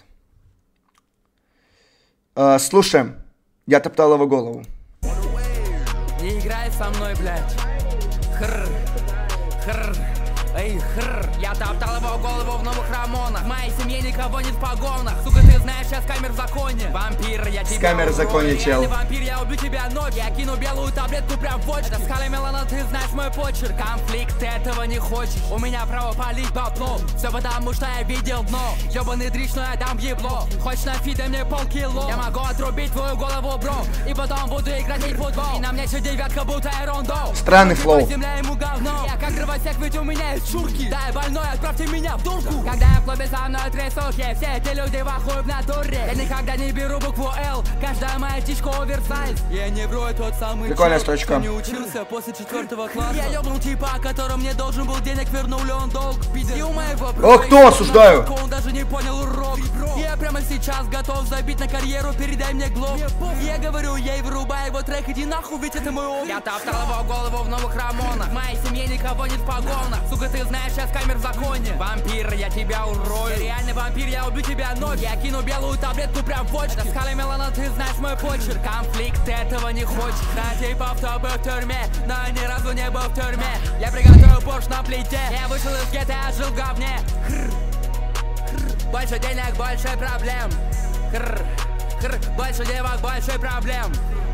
Слушаем. Я топтал его голову. Не играй со мной, блядь. Хррр. Хррр, эй, хррр. Я топтал его голову в новых рамонах. В моей семье никого нет в погонах. Сука, ты знаешь, сейчас камер в законе. Вампир, я тебя с камер в законе, чел. Вампир, я убью тебя ночью. Я кину белую таблетку прям в почку. Это скала мелана, ты знаешь мой почерк. Конфликт, ты этого не хочешь. У меня право палить бабло. Все потому, что я видел дно. Ёбаный дрищ, но я дам ебло. Хочешь на фиде мне полкило. Я могу отрубить твою голову, бро. И потом буду играть в футбол. И на мне 9 будто эрондо. Странный флоу. Земля ему говно. Я как дровосек, ведь у меня есть чурки. Да, я больной, отправьте меня в дурку. Когда я в клубе со мной трясухи, все эти люди в ахуе в натуре. Я никогда не беру букву Л. Каждая моя птичка оверсайз. Я не вру, тот самый прикольная строчка. Не учился после 4 класса. Я ёбнул типа, которому мне должен был денег, вернул ли он долг. И у моего о, кто? Осуждаю. Он даже не понял урок. Я прямо сейчас готов забить на карьеру, передай мне глок. Я говорю ей, вырубай его трек, иди нахуй, ведь это мой опыт. Я топтал его голову в новых рамонах. В моей семье никого нет в погонах. Сука, ты знаешь, сейчас камер в законе. Вампир, я тебя урою. Я реальный вампир, я убью тебя ночью. Я кину белую таблетку прям в почку. Это скала мелана, ты знаешь мой почерк. Конфликт, ты этого не хочешь. Да, типа, кто был в тюрьме, но я ни разу не был в тюрьме. Я приготовил борщ на плите. Я вышел из гетто, я жил в говне. Больше денег, больше проблем. Больше девок, больше проблем.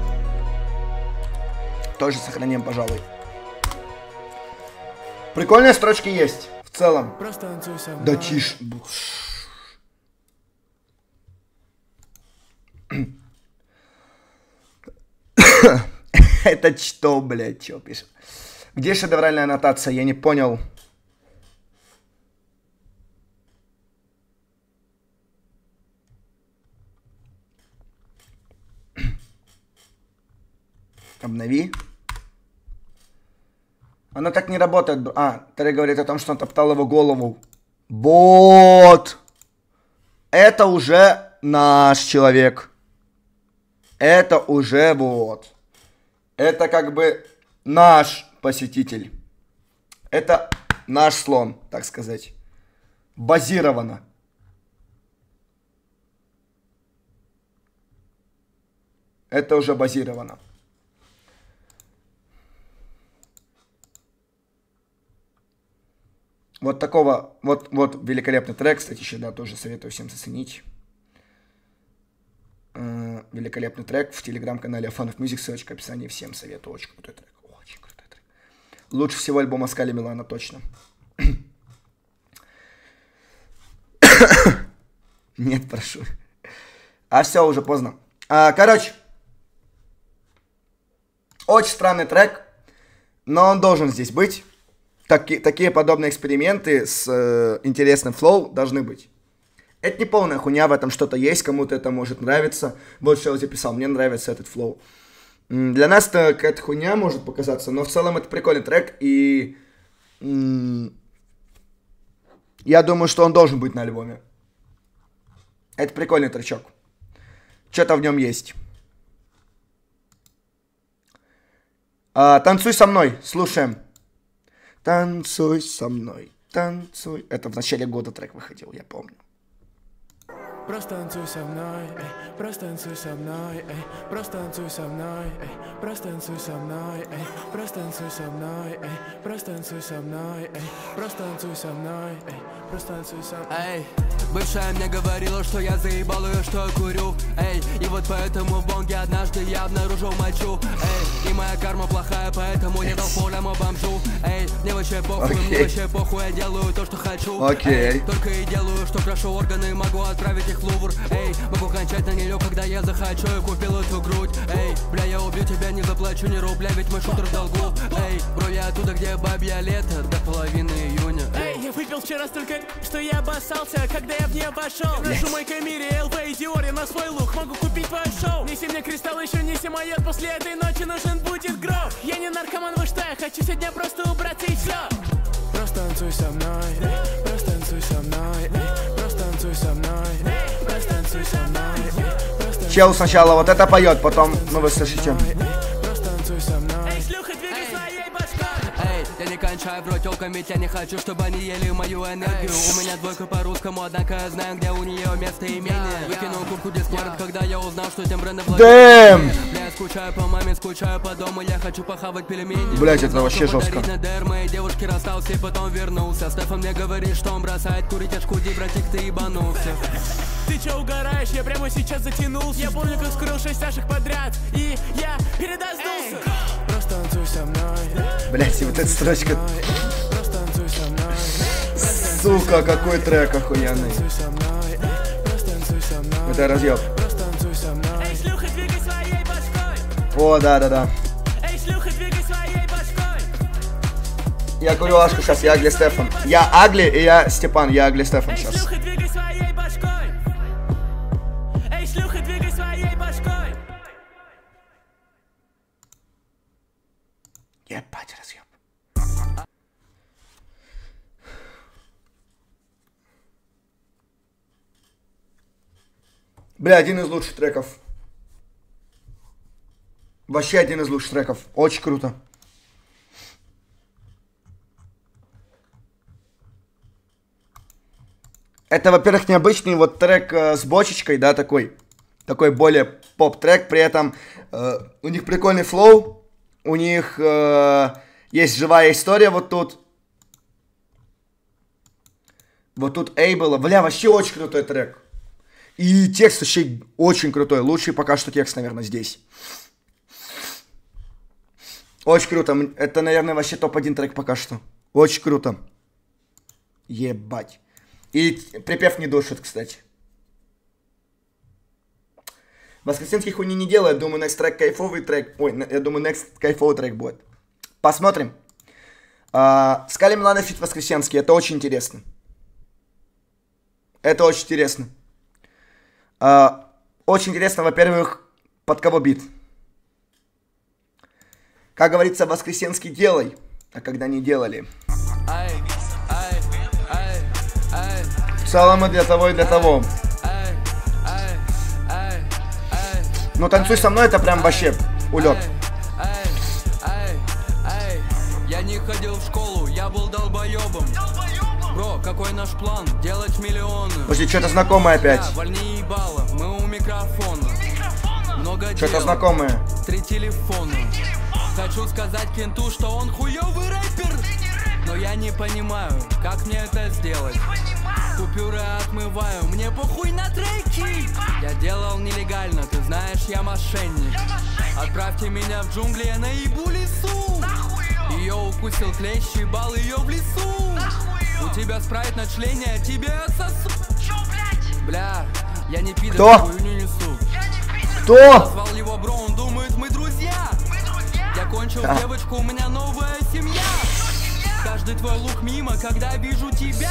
Тоже сохраним, пожалуй. Прикольные строчки есть. В целом. Да тише. Это что, блядь, что пишет? Где шедевральная аннотация? Я не понял. Обнови. Оно так не работает. А, трек говорит о том, что он топтал его голову. Бот! Это уже наш человек. Это уже бот. Это как бы наш посетитель. Это наш слон, так сказать. Базировано. Это уже базировано. Вот такого, вот великолепный трек, кстати, еще, да, тоже советую всем заценить. Великолепный трек в телеграм-канале Fan of Music, ссылочка в описании, всем советую, очень крутой трек, очень крутой трек. Лучше всего альбома Скали Милана, точно. Нет, прошу. А все, уже поздно. Короче, очень странный трек, но он должен здесь быть. Такие подобные эксперименты с интересным флоу должны быть. Это не полная хуйня, в этом что-то есть, кому-то это может нравиться. Вот что я записал, мне нравится этот флоу. Для нас это какая-то хуйня может показаться, но в целом это прикольный трек, и я думаю, что он должен быть на альбоме. Это прикольный тречок. Что-то в нем есть. «Танцуй со мной», слушаем. Танцуй со мной, танцуй. Это в начале года трек выходил, я помню. Просто танцуй со мной, эй, просто танцуй со мной, эй, просто танцуй со мной, эй, просто танцуй со мной, эй, просто танцуй со мной, эй, просто танцуй со мной, эй, просто танцуй со мной, эй, просто танцуй со мной. Эй, бывшая мне говорила, что я заебал ее, что я курю. Эй, и вот поэтому в бонге однажды я обнаружил мочу. Эй, и моя карма плохая, поэтому не дал полям бомжу. Эй, мне вообще похуй, мне вообще похуй, я делаю то, что хочу. Эй, только и делаю, что крашу органы, могу отправить их в Лувр. Эй, могу кончать на нее, когда я захочу, и купил эту грудь. Эй, бля, я убью тебя, не заплачу ни рубля, ведь мой шутер в долгу. Эй, бро, я оттуда, где бабья лето, до половины июня. Эй, я выпил вчера столько, что я обоссался, когда я в нее вошел. Ношу мой Камире, ЛВ и Диор, я на свой лук могу купить твое шоу. Неси мне кристалл, еще неси мое, после этой ночи нужен будет гроб. Я не наркоман, вы что, я хочу сегодня просто убраться и все. Просто танцуй со мной, эй, просто танцуй со мной, эй, просто танцуй со мной, эй, просто танцуй со мной, эй, просто. Чел сначала вот это поет, потом, ну вы слышите. Просто танцуй со мной. Эй, шлюха, двигай своей башкой. Эй, я не кончаю в рот тёлками, я не хочу, чтобы они ели мою энергию. У меня двойка по-русскому, однако я знаю, где у нее место имения. Выкинул куртку Discord, когда я узнал, что тем брендом Дэм! Бля, я скучаю по маме, скучаю по дому, я хочу похавать пельмени. Блять, это вообще жестко. Моей девушке расстался и потом вернулся. Стефан мне говорит, что он бросает курить, аж куди, братик, ты ебанулся. Ты чё угораешь? Я прямо сейчас затянулся. Я помню, как скурил 6 чашек подряд, и я передоздулся. Просто танцуй со мной. Блять, и вот эта строчка. Просто танцуй со мной. Сука, какой трек охуенный. Это разъеб. Просто танцуй со мной. Эй, шлюха, двигай своей башкой. О, да. Эй, шлюха, двигай своей башкой. Я курю Ашку сейчас, я Агли Стефан. Я Агли и я Степан, я Агли Стефан Эй, сейчас. шлюха, двигай своей башкой. Эй, шлюха, двигай своей башкой. Ебать, разъеб. Бля, один из лучших треков. Вообще один из лучших треков. Очень круто. Это, во-первых, необычный вот трек с бочечкой, да, такой более поп-трек. При этом у них прикольный флоу. У них есть живая история вот тут. Вот тут Эйбла. Бля, вообще очень крутой трек. И текст вообще очень крутой. Лучший пока что текст, наверное, здесь. Очень круто. Это, наверное, вообще топ-1 трек пока что. Очень круто. Ебать. И припев не душит, кстати. Воскресенский хуйни не делает. Думаю, next трек кайфовый трек. Ой, я думаю, next кайфовый трек будет. Посмотрим. Скали Милана фит Воскресенский. Это очень интересно. Это очень интересно. Очень интересно, во-первых, под кого бит. Как говорится, Воскресенский делай. а когда не делали. Саламы для того и для того. Ну танцуй со мной, это прям вообще улет. Я не ходил в школу, я был долбоебом. Бро, какой наш план? Делать миллионы. Подожди, что-то знакомое опять. Вольни ебало, мы у микрофона. Много что-то знакомое. 3 телефона. Хочу сказать кенту, что он хуёвый рэпер. Но я не понимаю, как мне это сделать. Купюры отмываю, мне похуй на треки. Я делал нелегально, ты знаешь, я мошенник. Отправьте меня в джунгли, я наебу лесу. Ее укусил клещ, ебал ее в лесу. У тебя спрайт на члене, а тебе отсосу. Бля, я не пидор, хуйню несу. Кто? Назвал его бро, он думает, мы друзья. Я кончил девочку, у меня новая семья. Каждый твой лук мимо, когда вижу тебя.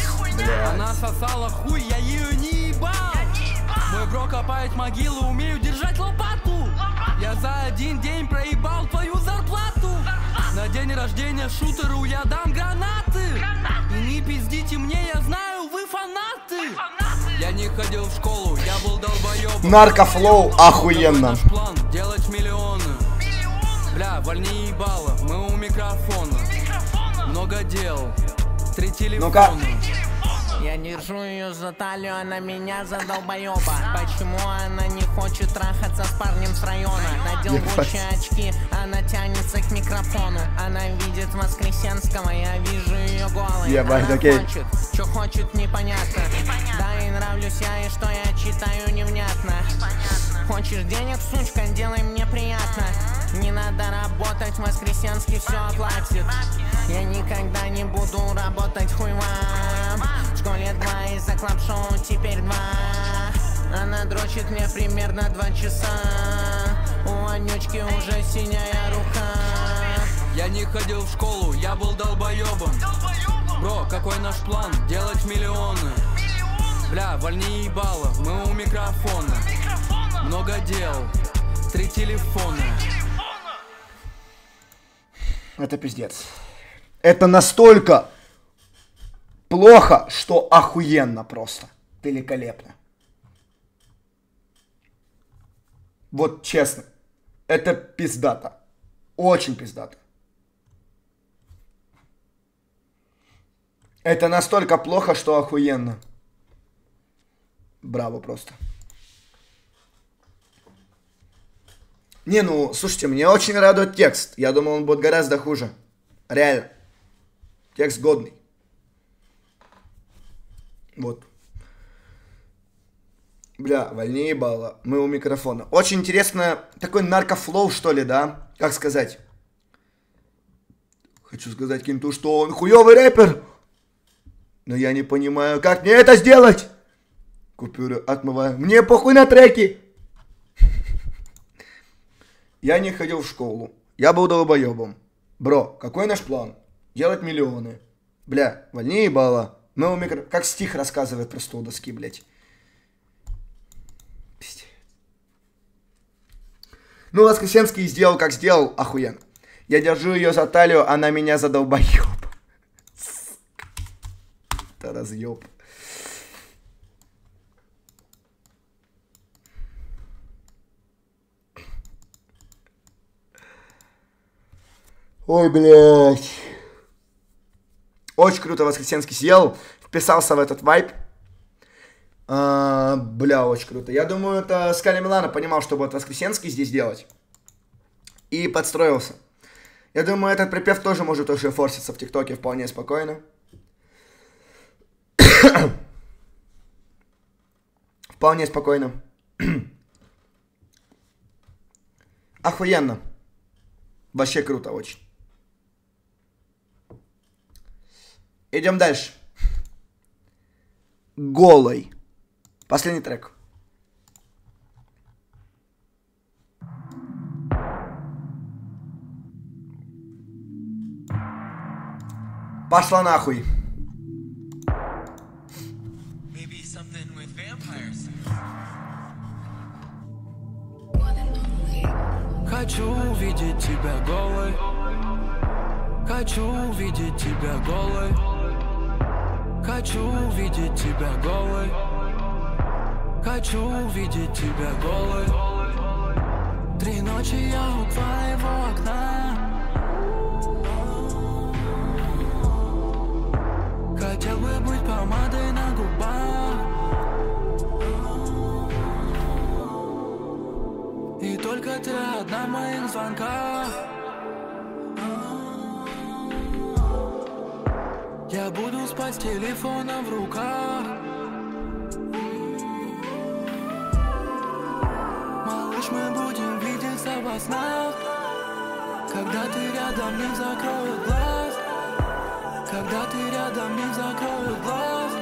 Она сосала хуй, я ее не ебал. Мой бро копает могилу, умею держать лопату. Я за один день проебал твою зарплату. На день рождения шутеру я дам гранаты. И не пиздите мне, я знаю, вы фанаты. Я не ходил в школу, я был долбоёбом. Наркофлоу охуенно. Наш план делать миллионы. Бля, вольни ебало, мы у микрофона. Много дел, 3 телефона. Я держу ее за талию, она меня за долбоеба. Почему она не хочет трахаться с парнем с района? Надел Гуччи очки, она тянется к микрофону. Она видит Воскресенского, я вижу ее голой. Она хочет, что хочет, непонятно. Да, и нравлюсь я, и что я читаю невнятно. Хочешь денег, сучка, делай мне приятно. Не надо работать, Воскресенский все оплатит. Я никогда не буду работать, хуй вам. В школе 2 из-за клаб-шоу теперь 2. Она дрочит мне примерно 2 часа. У Анючки уже синяя рука. Я не ходил в школу, я был долбоебом. Бро, какой наш план? Делать миллионы. Бля, вольни ебало, мы у микрофона. Много дел, 3 телефона. Это пиздец. Это настолько плохо, что охуенно просто. Великолепно. Вот честно. Это пиздато. Очень пиздато. Это настолько плохо, что охуенно. Браво просто. Не, ну, слушайте, мне очень радует текст. Я думал, он будет гораздо хуже. Реально. Текст годный. Вот. Бля, вольнее ебало. Мы у микрофона. Очень интересно, такой наркофлоу, что ли, да? Как сказать? Хочу сказать кенту, что он хуёвый рэпер. Но я не понимаю, как мне это сделать. Купюры отмываю. Мне похуй на треки. Я не ходил в школу. Я был долбоебом. Бро, какой наш план? Делать миллионы. Бля, вольнее ебало. Мы у микро... Как стих рассказывает просто у доски, блядь. Пиздец. Ну, Воскресенский сделал, как сделал, охуенно. Я держу ее за талию, она меня за долбоеб. Это разъеб. Ой, блядь. Очень круто Воскресенский съел, вписался в этот вайб. Бля, очень круто. Я думаю, это Скали Милана понимал, что будет Воскресенский здесь делать. И подстроился. Я думаю, этот припев тоже может уже форситься в ТикТоке вполне спокойно. Вполне спокойно. Охуенно. Вообще круто очень. Идем дальше. Голый. Последний трек. Пошла нахуй. Хочу увидеть тебя голой. Хочу увидеть тебя голой. Хочу увидеть тебя голой. Хочу увидеть тебя голой. 3 ночи я у твоего окна. Хотел бы быть помадой на губах. И только ты одна в моих звонках. Я буду спать с телефоном в руках. Малыш, мы будем видеться во снах. Когда ты рядом, не закроют глаз. Когда ты рядом, не закроют глаз.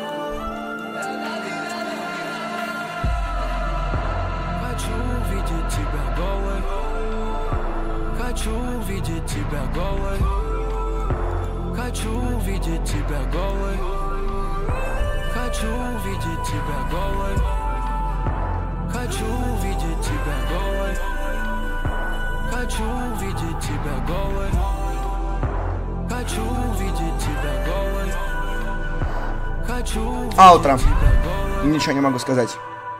Хочу увидеть тебя голой. Хочу увидеть тебя голой. Хочу увидеть тебя голой. Хочу увидеть тебя голой. Хочу увидеть тебя голой. Хочу увидеть тебя голой. Хочу увидеть тебя голой. Хочу увидеть Аутро. тебя голой. Ничего не могу сказать.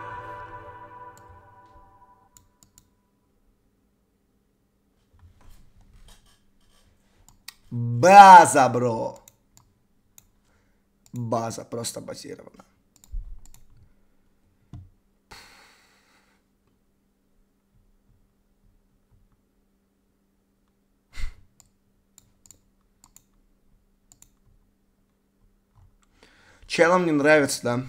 База, бро. База, просто базирована. Челам не нравится, да.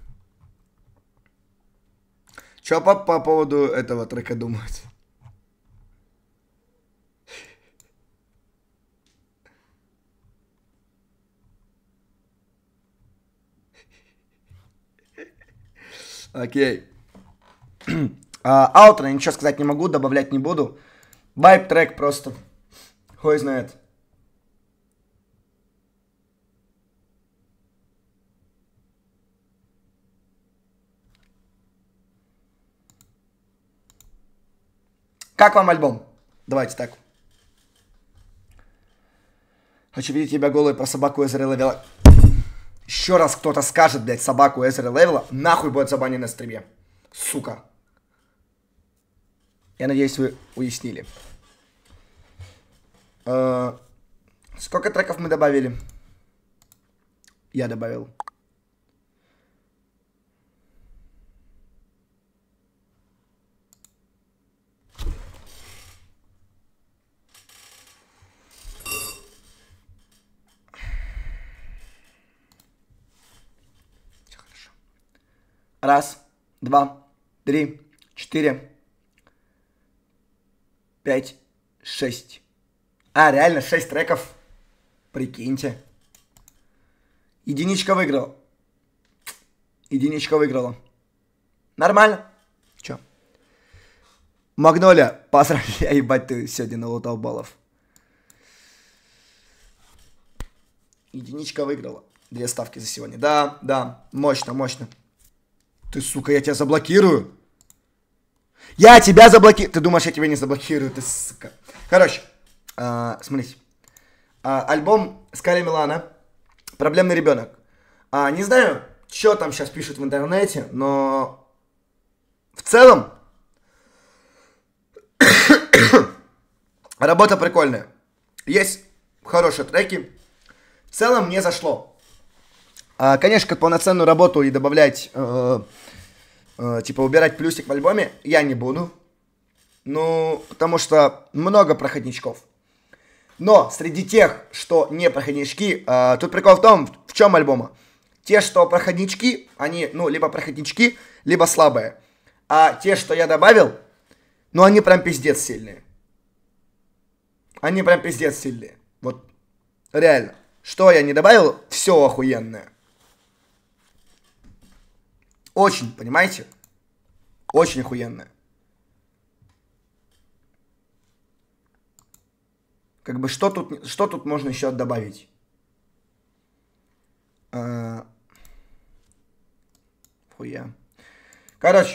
Чё по поводу этого трека думаете? Окей. Аутро, ничего сказать не могу, добавлять не буду. Вайб трек просто. Хуй знает. Как вам альбом? Давайте так. Хочу видеть тебя голой про собаку Эзера Левела. Еще раз кто-то скажет, блядь, собаку Эзера Левела, нахуй будет забанен на стриме. Сука. Я надеюсь, вы уяснили. Сколько треков мы добавили? Я добавил. Раз, два, 3, 4, 5, 6. А, реально 6 треков. Прикиньте. Единичка выиграла. Единичка выиграла. Нормально. Чё? Магнолия, поздравляю, ебать, ты сегодня налутал баллов. Единичка выиграла. 2 ставки за сегодня. Да, да, мощно, мощно. Ты, сука, я тебя заблокирую. Я тебя заблокирую. Ты думаешь, я тебя не заблокирую, ты, сука. Короче, смотрите. Альбом Скали Милана. Проблемный ребенок. Не знаю, что там сейчас пишут в интернете, но в целом работа прикольная. Есть хорошие треки. В целом мне зашло. Конечно, как полноценную работу и добавлять, типа убирать плюсик в альбоме я не буду. Ну, потому что много проходничков. Но среди тех, что не проходнички, тут прикол в том, в чем альбома. Те, что проходнички, они, ну, либо проходнички, либо слабые. А те, что я добавил, ну, они прям пиздец сильные. Они прям пиздец сильные. Вот, реально. Что я не добавил, все охуенное. Очень, понимаете? Очень охуенное. Как бы, что тут можно еще добавить? Хуя. Короче.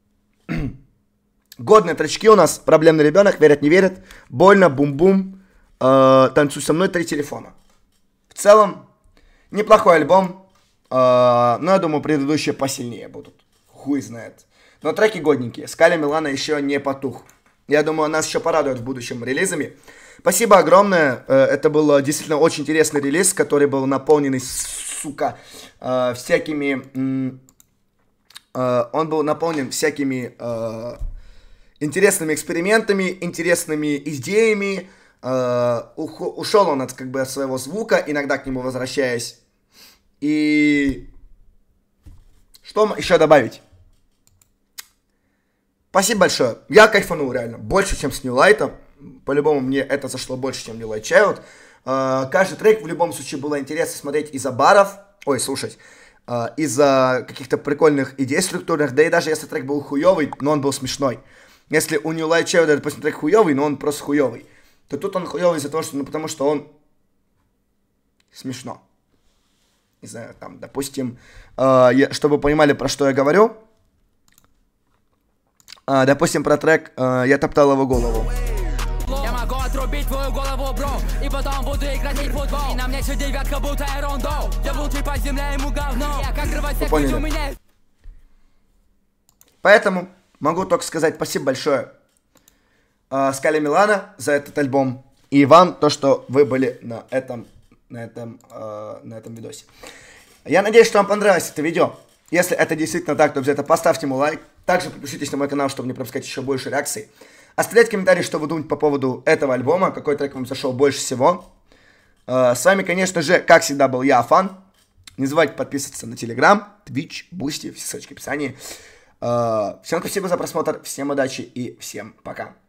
Годные тречки у нас. Проблемный ребенок. Верят, не верят. Больно, бум-бум. «Танцуй со мной», 3 телефона. В целом, неплохой альбом. Но я думаю, предыдущие посильнее будут. Хуй знает. Но треки годненькие. Скаля Милана еще не потух. Я думаю, нас еще порадует в будущем релизами. Спасибо огромное. Это был действительно очень интересный релиз, который был наполненный, сука, всякими... Он был наполнен всякими интересными экспериментами, интересными идеями. Ушел он как бы от своего звука, иногда к нему возвращаясь. И что еще добавить? Спасибо большое. Я кайфанул реально. Больше, чем с New Light. По-любому мне это зашло больше, чем New Light Child. Каждый трек в любом случае было интересно смотреть из-за баров. Ой, слушать. Из-за каких-то прикольных идей структурных. Да и даже если трек был хуёвый, но он был смешной. Если у New Light Child, допустим, трек хуёвый, но он просто хуёвый, то тут он хуёвый из-за того, что, потому что он смешно. Не знаю, там, допустим, чтобы вы понимали, про что я говорю. Допустим, про трек «Я топтал его голову». Я могу отрубить твою голову, бро, и потом буду играть в футбол. И на мне все девятка, будто эрондо. Я лучший по земле, ему говно. Я как рвать всех, ведь у меня... Поэтому могу только сказать спасибо большое Скале Милана за этот альбом. И вам то, что вы были на этом видосе. Я надеюсь, что вам понравилось это видео. Если это действительно так, то обязательно поставьте ему лайк. Также подпишитесь на мой канал, чтобы не пропускать еще больше реакций. Оставляйте комментарии, что вы думаете по поводу этого альбома, какой трек вам зашел больше всего. С вами, конечно же, как всегда, был я, Афан. Не забывайте подписываться на Telegram, Twitch, Boosty, все ссылочки в описании. Всем спасибо за просмотр, всем удачи и всем пока.